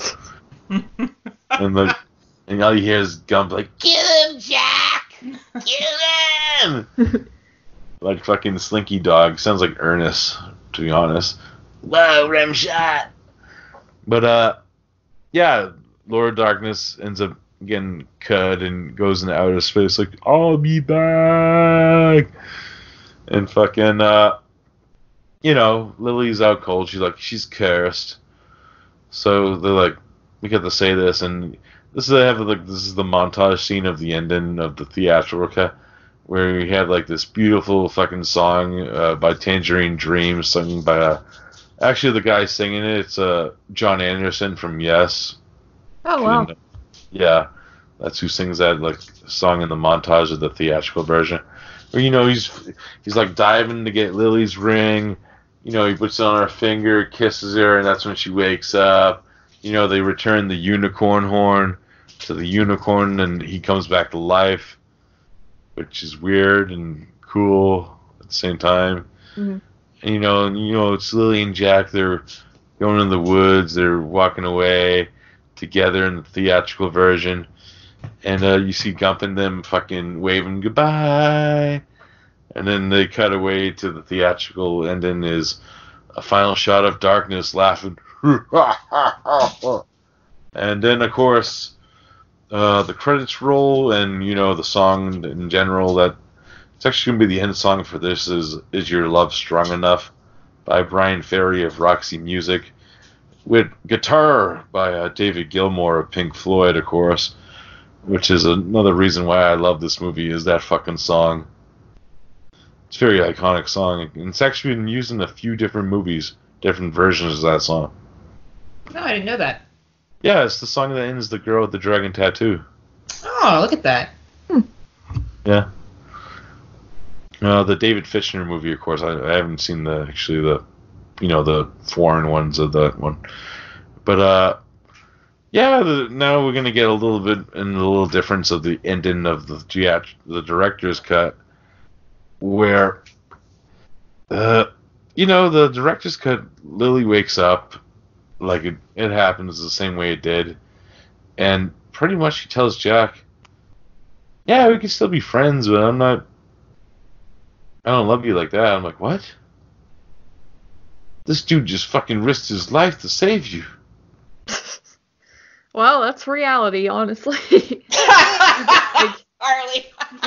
and all you hear is Gump "Kill him, Jack! Kill him!" Fucking Slinky Dog. Sounds like Ernest, to be honest. "Whoa, rim shot!" But, Lord Darkness ends up getting cut and goes into outer space "I'll be back!" And fucking, Lily's out cold. She's cursed. So they're we get to say this, and this is the montage scene of the ending of the theatrical cut, where we have this beautiful fucking song by Tangerine Dream, sung by actually the guy singing it's John Anderson from Yes. Oh wow. And, yeah, that's who sings that song in the montage of the theatrical version. Where he's diving to get Lily's ring. He puts it on her finger, kisses her, and that's when she wakes up. They return the unicorn horn to the unicorn, and he comes back to life, which is weird and cool at the same time. Mm-hmm. And, it's Lily and Jack. They're going in the woods. They're walking away together in the theatrical version. And you see Gump and them fucking waving goodbye. And then they cut away to the theatrical ending is a final shot of Darkness laughing. And then, of course, the credits roll, and, the song in general that it's actually going to be the end song for this is Your Love Strong Enough by Brian Ferry of Roxy Music, with guitar by David Gilmour of Pink Floyd, of course, which is another reason why I love this movie, is that fucking song. It's a very iconic song. And it's actually been used in a few different movies, different versions of that song. No, I didn't know that. Yeah, it's the song that ends The Girl with the Dragon Tattoo. Oh, look at that. Yeah. The David Fincher movie, of course. I haven't seen the foreign ones of that one. But, now we're going to get a little bit in the little difference of the ending of the director's cut, where, the director's cut, Lily wakes up, like it happens the same way it did, and pretty much she tells Jack, yeah, we can still be friends, but I don't love you like that. I'm like, what? This dude just fucking risked his life to save you. Well, that's reality, honestly. Harley.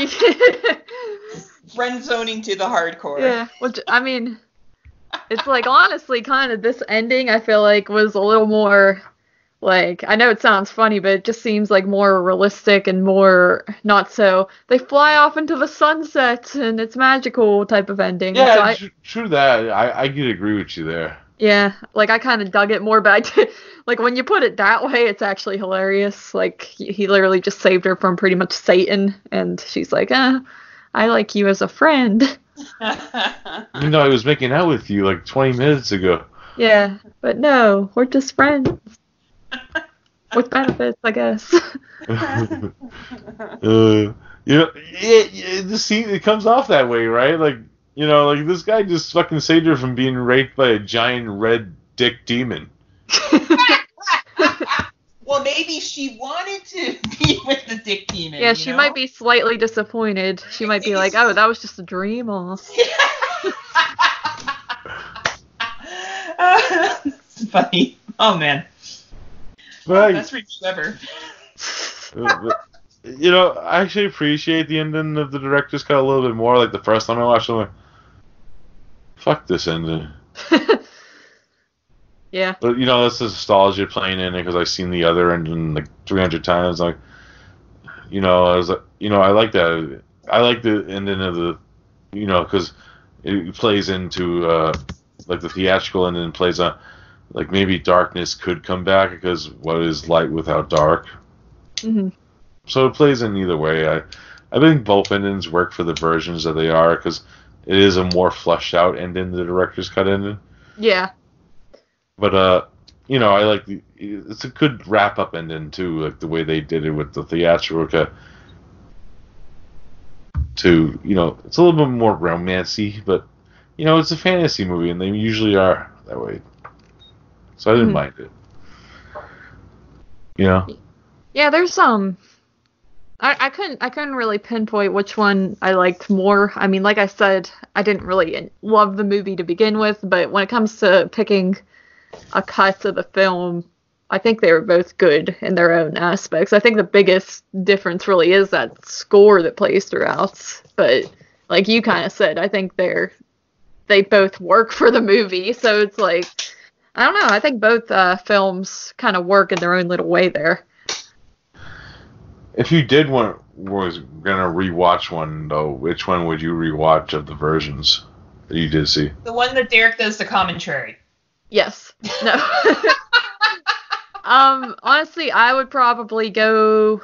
Friend zoning to the hardcore. Yeah, which, I mean, it's like, honestly, kind of this ending, I feel like, was a little more, like, I know it sounds funny, but it just seems like more realistic and more not so, they fly off into the sunset and it's magical type of ending. Yeah, so true that. I could agree with you there. Yeah, like, I kind of dug it more, but I did, like, when you put it that way, it's actually hilarious. Like, he literally just saved her from pretty much Satan, and she's like, I like you as a friend. I was making out with you like 20 minutes ago. Yeah, but no, we're just friends. With benefits, I guess. The scene, it comes off that way, right? Like, like this guy just fucking saved her from being raped by a giant red dick demon. Well, maybe she wanted to be with the dick demon. Yeah, she might be slightly disappointed. She might be like, oh, that was just a dream. It's funny. Oh, man. But, that's pretty clever. I actually appreciate the ending of the director's cut a little bit more. Like the first time I watched it, I'm like, fuck this ending. Yeah. But, that's the nostalgia playing in it because I've seen the other ending like 300 times. Like, I was like, I like that. I like the ending of the, because it plays into, like the theatrical ending plays on, like maybe darkness could come back because what is light without dark? Mm-hmm. So it plays in either way. I think both endings work for the versions that they are because it is a more fleshed out ending, the director's cut ending. Yeah. But I like it's a good wrap up ending too, like the way they did it with the theatrical cut. To it's a little bit more romancy, but it's a fantasy movie, and they usually are that way. So I didn't mind it. Yeah, there's some. I couldn't really pinpoint which one I liked more. I mean, like I said, I didn't really love the movie to begin with, but when it comes to picking a cut of the film, I think they were both good in their own aspects. I think the biggest difference really is that score that plays throughout. But like you kind of said, I think they both work for the movie. So it's like, I don't know. I think both films kind of work in their own little way there. If you was gonna rewatch one though, which one would you rewatch of the versions that you did see? The one that Derek does the commentary. Yes. No. Honestly, I would probably go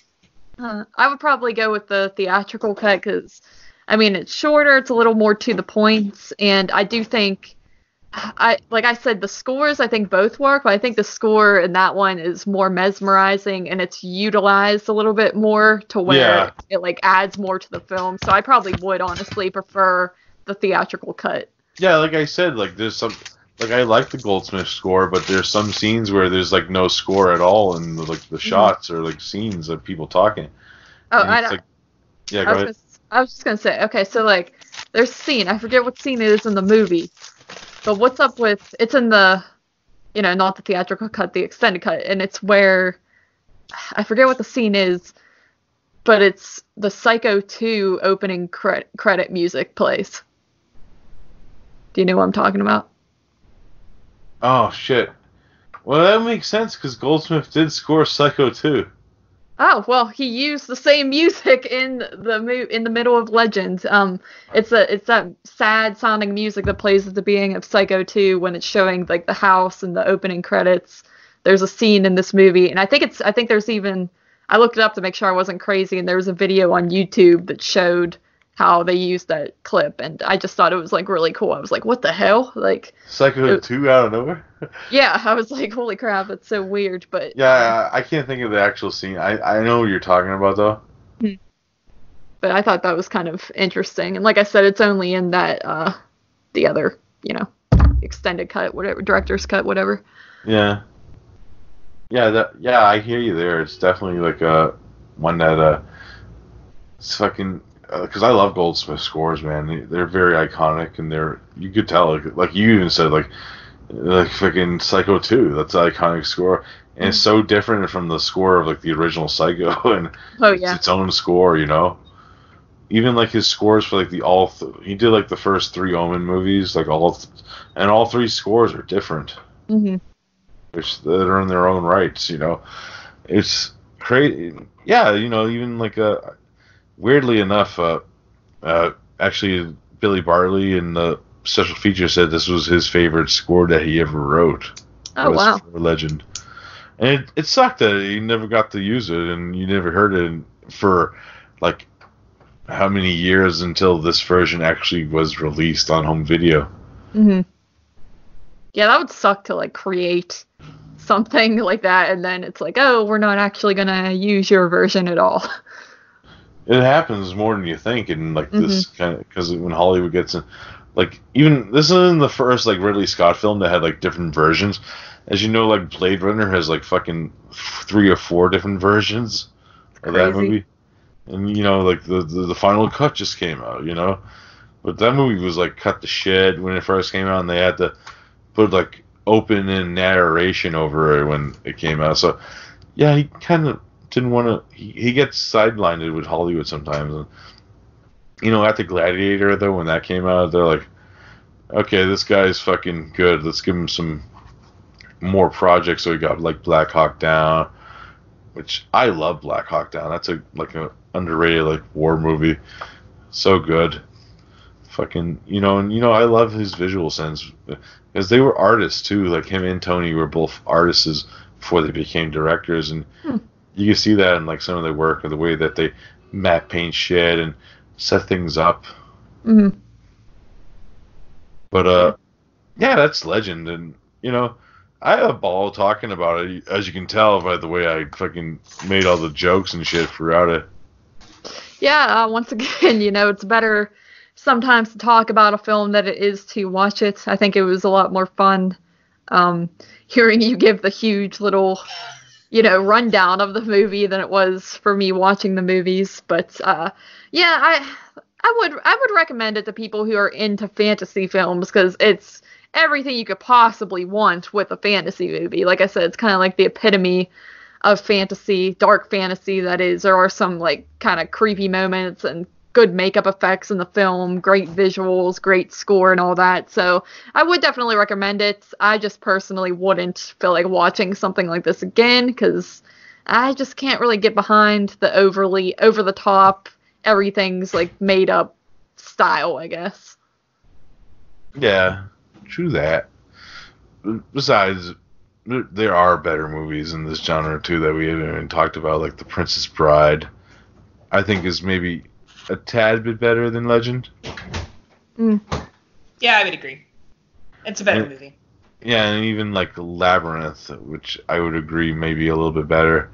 with the theatrical cut because, I mean, it's shorter, it's a little more to the point, and I do think, like I said, the scores I think both work, but I think the score in that one is more mesmerizing and it's utilized a little bit more to where it like adds more to the film. So I probably would honestly prefer the theatrical cut. Yeah, like I said, like there's some, like I like the Goldsmith score, but there's some scenes where there's like no score at all, and like the shots or like scenes of people talking. Oh, And I it's don't. like, yeah, go ahead. I was just gonna say, okay, so like, there's a scene. I forget what scene it is in the movie, but what's up with? It's in the, not the theatrical cut, the extended cut, and it's where I forget what the scene is, but it's the Psycho 2 opening credit music plays. Do you know what I'm talking about? Oh shit. Well, that makes sense because Goldsmith did score Psycho 2. Oh, well, he used the same music in the middle of Legend. It's that sad sounding music that plays at the beginning of Psycho 2 when it's showing like the house and the opening credits. There's a scene in this movie, and I think there's even, I looked it up to make sure I wasn't crazy, and there was a video on YouTube that showed how they used that clip, and I just thought it was like really cool. I was like, what the hell? Like Psycho 2 out of nowhere? Yeah, I was like, holy crap, it's so weird, but Yeah, I can't think of the actual scene. I know what you're talking about though. But I thought that was kind of interesting. And like I said, it's only in that the other, extended cut, whatever, director's cut, whatever. Yeah. Yeah, I hear you there. It's definitely like one that it's fucking, because I love Goldsmith scores, man. They're very iconic, and you could tell, like you even said, like fucking Psycho 2. That's an iconic score, and it's so different from the score of like the original Psycho, and it's its own score, Even like his scores for like he did like the first 3 Omen movies, like all 3 scores are different. Mm-hmm. Which they're in their own rights, It's crazy. Yeah, even like weirdly enough, actually Billy Bartley in the special feature said this was his favorite score that he ever wrote. Oh, wow. For Legend. And it sucked that he never got to use it, and you never heard it for like how many years until this version actually was released on home video. Mm-hmm. Yeah, that would suck to like create something like that, and then it's like, oh, we're not actually gonna use your version at all. It happens more than you think, and like this kind of, because when Hollywood gets in, like even this isn't the first like Ridley Scott film that had like different versions. As you know, like Blade Runner has like fucking 3 or 4 different versions of that movie, and like the final cut just came out, but that movie was like cut to shit when it first came out, and they had to put like open and narration over it when it came out. So yeah, he kind of didn't want to. He gets sidelined with Hollywood sometimes. And, after Gladiator though, when that came out, they're like, okay, this guy's fucking good. Let's give him some more projects. So he got like Black Hawk Down, which I love. Black Hawk Down. That's a underrated like war movie. So good. Fucking, I love his visual sense because they were artists too. Like him and Tony were both artists before they became directors, and you can see that in like some of their work, or the way that they matte paint shit and set things up. Mm-hmm. But yeah, that's Legend, and I had a ball talking about it, as you can tell by the way I fucking made all the jokes and shit throughout it. Yeah, once again, it's better sometimes to talk about a film than it is to watch it. I think it was a lot more fun hearing you give the huge little, rundown of the movie than it was for me watching the movies. But yeah, I would recommend it to people who are into fantasy films because it's everything you could possibly want with a fantasy movie. Like I said, it's kind of like the epitome of fantasy, dark fantasy, that is. There are some like kind of creepy moments and good makeup effects in the film, great visuals, great score, and all that. So I would definitely recommend it. I just personally wouldn't feel like watching something like this again because I just can't really get behind the overly over the top, everything's like made up style, I guess. Yeah, true that. Besides, there are better movies in this genre too that we haven't even talked about, like The Princess Bride. I think is maybe a tad bit better than Legend. Yeah, I would agree. It's a better movie. Yeah, and even like Labyrinth, which I would agree maybe a little bit better.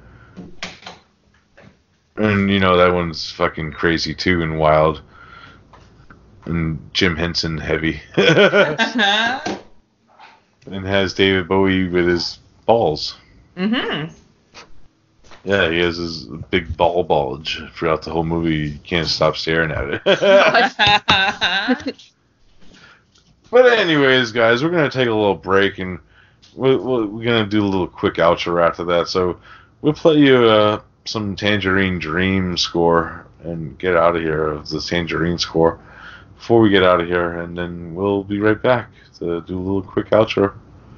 And that one's fucking crazy too and wild. and Jim Henson heavy. And has David Bowie with his balls. Mm-hmm. Yeah, he has his big ball bulge throughout the whole movie. You can't stop staring at it. But anyways, guys, we're going to take a little break, and we're going to do a little quick outro after that. So we'll play you some Tangerine Dream score and get out of here of the Tangerine score before we get out of here, and then we'll be right back to do a little quick outro.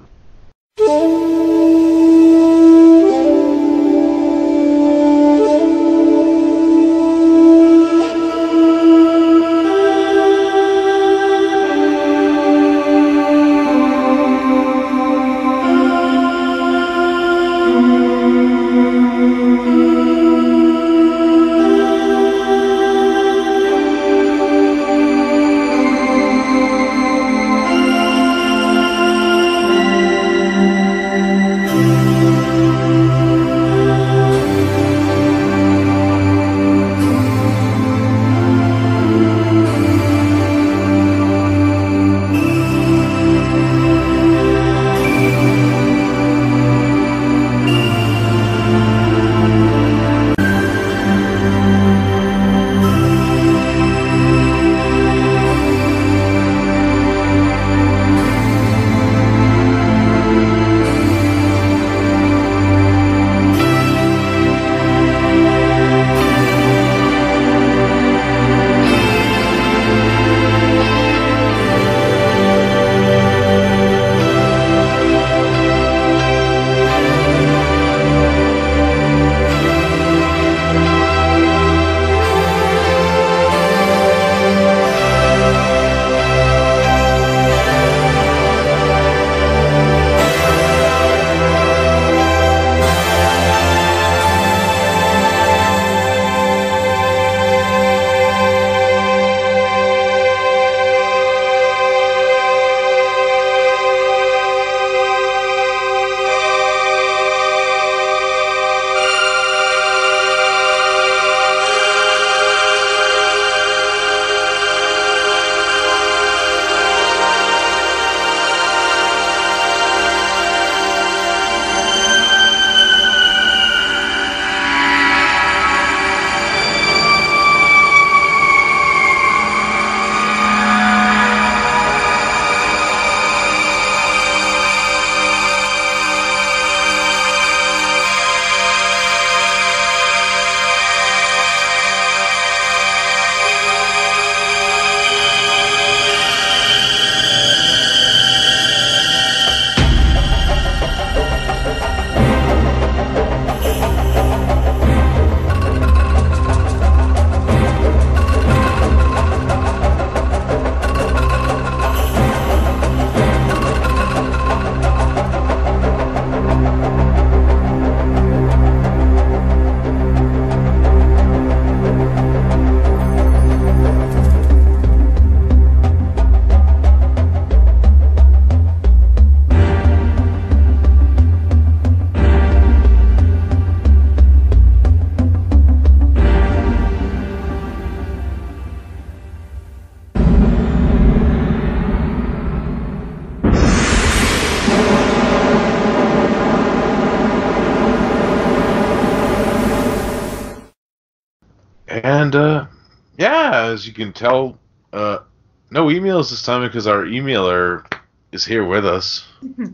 And, as you can tell, no emails this time because our emailer is here with us. Woo!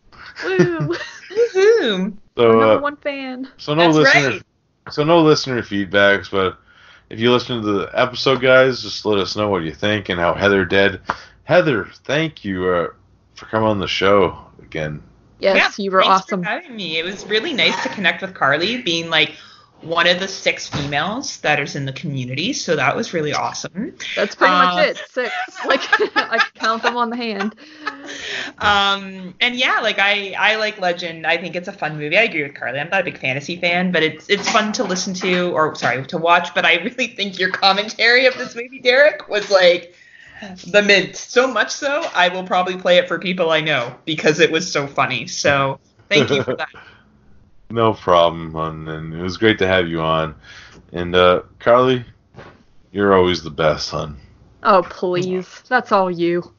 Woohoo! So, number one fan. So no That's listener, right. so no listener feedbacks, but if you listen to the episode, guys, just let us know what you think and how Heather did. Heather, thank you for coming on the show again. Yes, you were thanks awesome. For having me. It was really nice to connect with Carly, being like one of the 6 females that is in the community. So that was really awesome. That's pretty much it. 6. Like I can count them on the hand. And yeah, like I like Legend. I think it's a fun movie. I agree with Carly. I'm not a big fantasy fan, but it's fun to listen to, or sorry, to watch. But I really think your commentary of this movie, Derek, was like the mint. So much so, I will probably play it for people I know because it was so funny. So thank you for that. No problem, hon, and it was great to have you on. And Carly, you're always the best, hon. Oh, please. That's all you.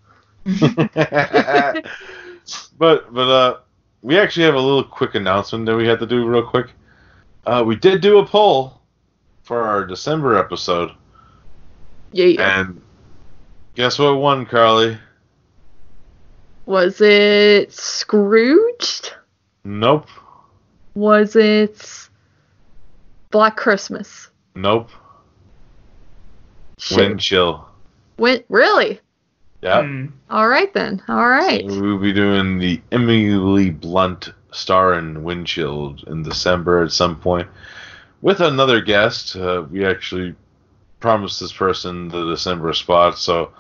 But we actually have a little quick announcement that we had to do real quick. We did do a poll for our December episode. Yeah. And guess what won, Carly? Was it Scrooged? Nope. Was it Black Christmas? Nope. Shit. Wind Chill. Really? Yeah. All right then. All right. So we'll be doing the Emily Blunt star in Wind Chill in December at some point with another guest. We actually promised this person the December spot, so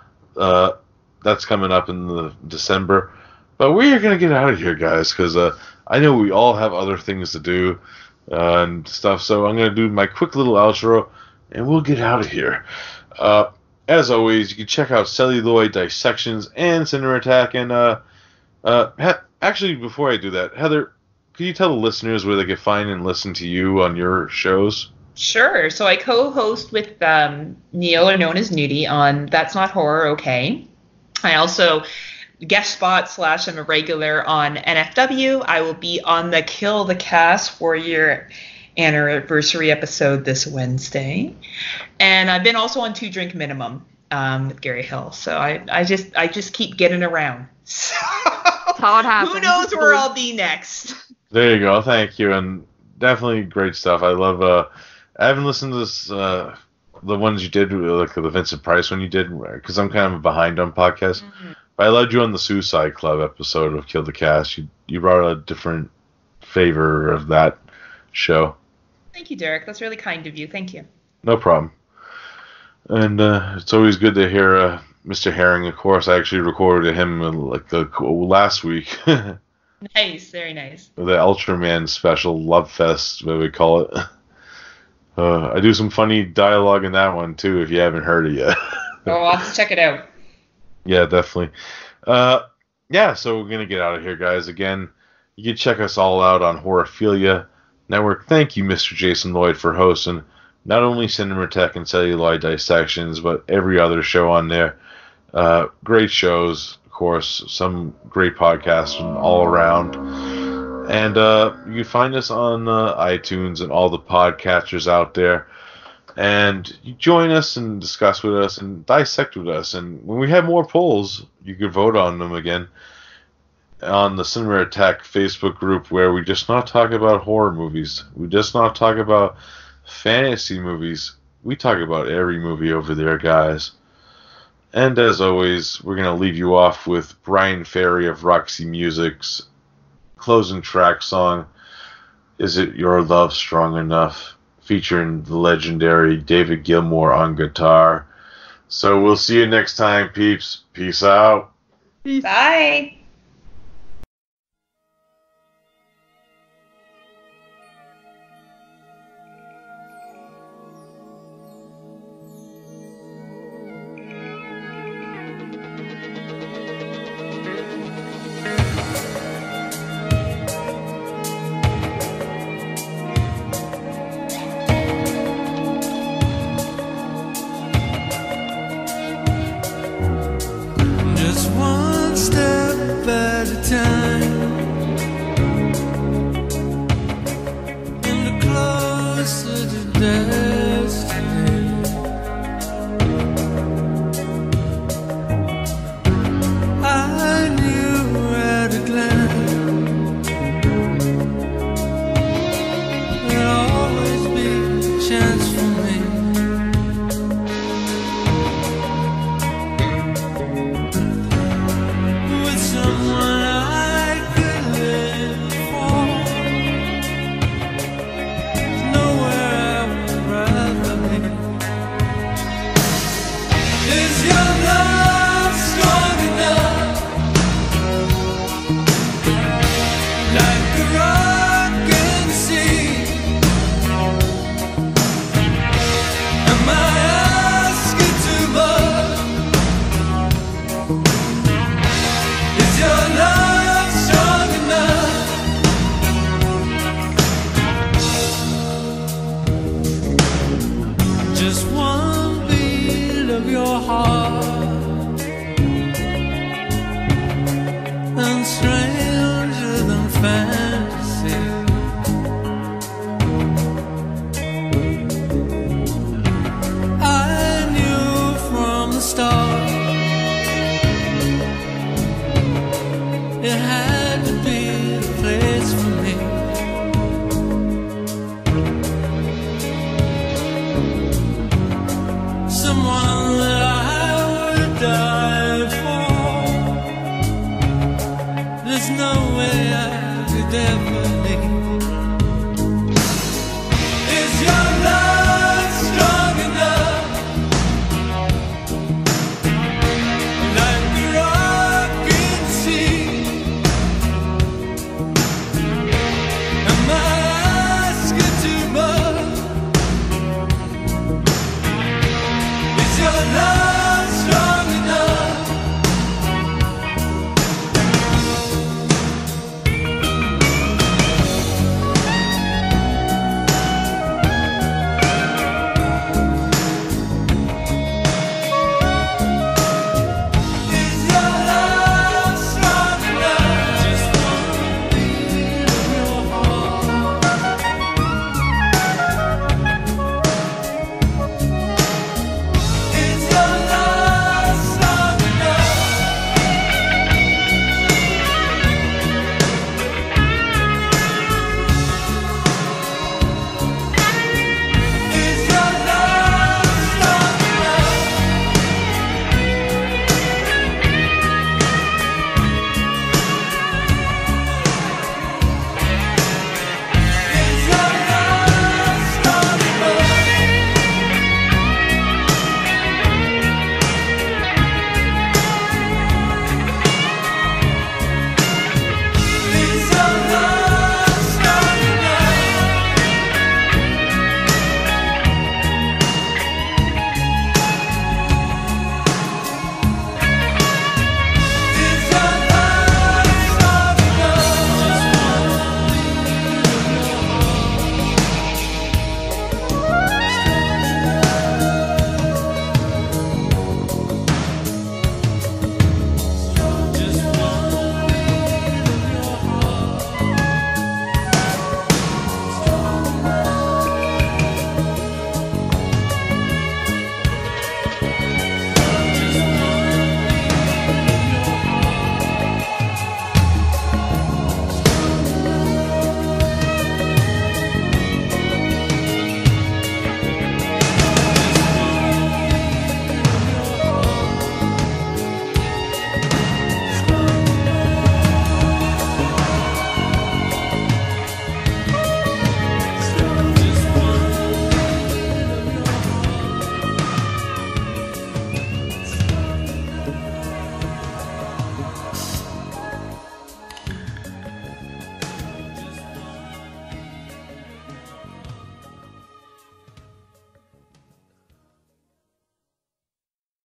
that's coming up in the December. But we are going to get out of here, guys, because I know we all have other things to do and stuff, so I'm going to do my quick little outro, and we'll get out of here. As always, you can check out Celluloid Dissections and Cinema Attack. And actually, before I do that, Heather, can you tell the listeners where they can find and listen to you on your shows? Sure. So I co-host with Neil, known as Nudie, on That's Not Horror, Okay. I also guest spot / I'm a regular on NFW. I will be on the Kill the Cast 4-year anniversary episode this Wednesday, and I've been also on 2 Drink Minimum with Gary Hill. So I just keep getting around. So How it happens. who knows where I'll be next? There you go. Thank you, and definitely great stuff. I love. I haven't listened to this. The ones you did, like the Vincent Price one you did, because I'm kind of behind on podcasts. Mm-hmm. But I loved you on the Suicide Club episode of Kill the Cast. You brought a different favor of that show. Thank you, Derek. That's really kind of you. Thank you. No problem. And it's always good to hear Mr. Herring. Of course, I actually recorded him last week. Nice, very nice. The Ultraman special Love Fest, what we call it. I do some funny dialogue in that one too, if you haven't heard it yet. Oh, I'll have to check it out. Yeah, definitely. Yeah, so we're gonna get out of here, guys. Again, you can check us all out on Horophilia Network. Thank you, Mr. Jason Lloyd, for hosting not only Cinema Tech and Celluloid Dissections, but every other show on there. Great shows, of course, some great podcasts from all around. And you can find us on iTunes and all the podcatchers out there. And you join us and discuss with us and dissect with us. And when we have more polls, you can vote on them again on the Cinema Attack Facebook group, where we just not talk about horror movies. We just not talk about fantasy movies. We talk about every movie over there, guys. And as always, we're going to leave you off with Brian Ferry of Roxy Music's closing track song, Is It Your Love Strong Enough? Featuring the legendary David Gilmour on guitar. So we'll see you next time, peeps. Peace out. Peace. Bye. Just one step at a time, and the closer to destiny. I knew at a glance there'd always be a chance for me. Someone I could live for. There's nowhere I would rather be. Is your love strong enough? Like a rock in the sea. Am I asking too much? Is your love strong enough? Just one beat of your heart. had to be the place for me. Someone that I would die for. There's no way I could ever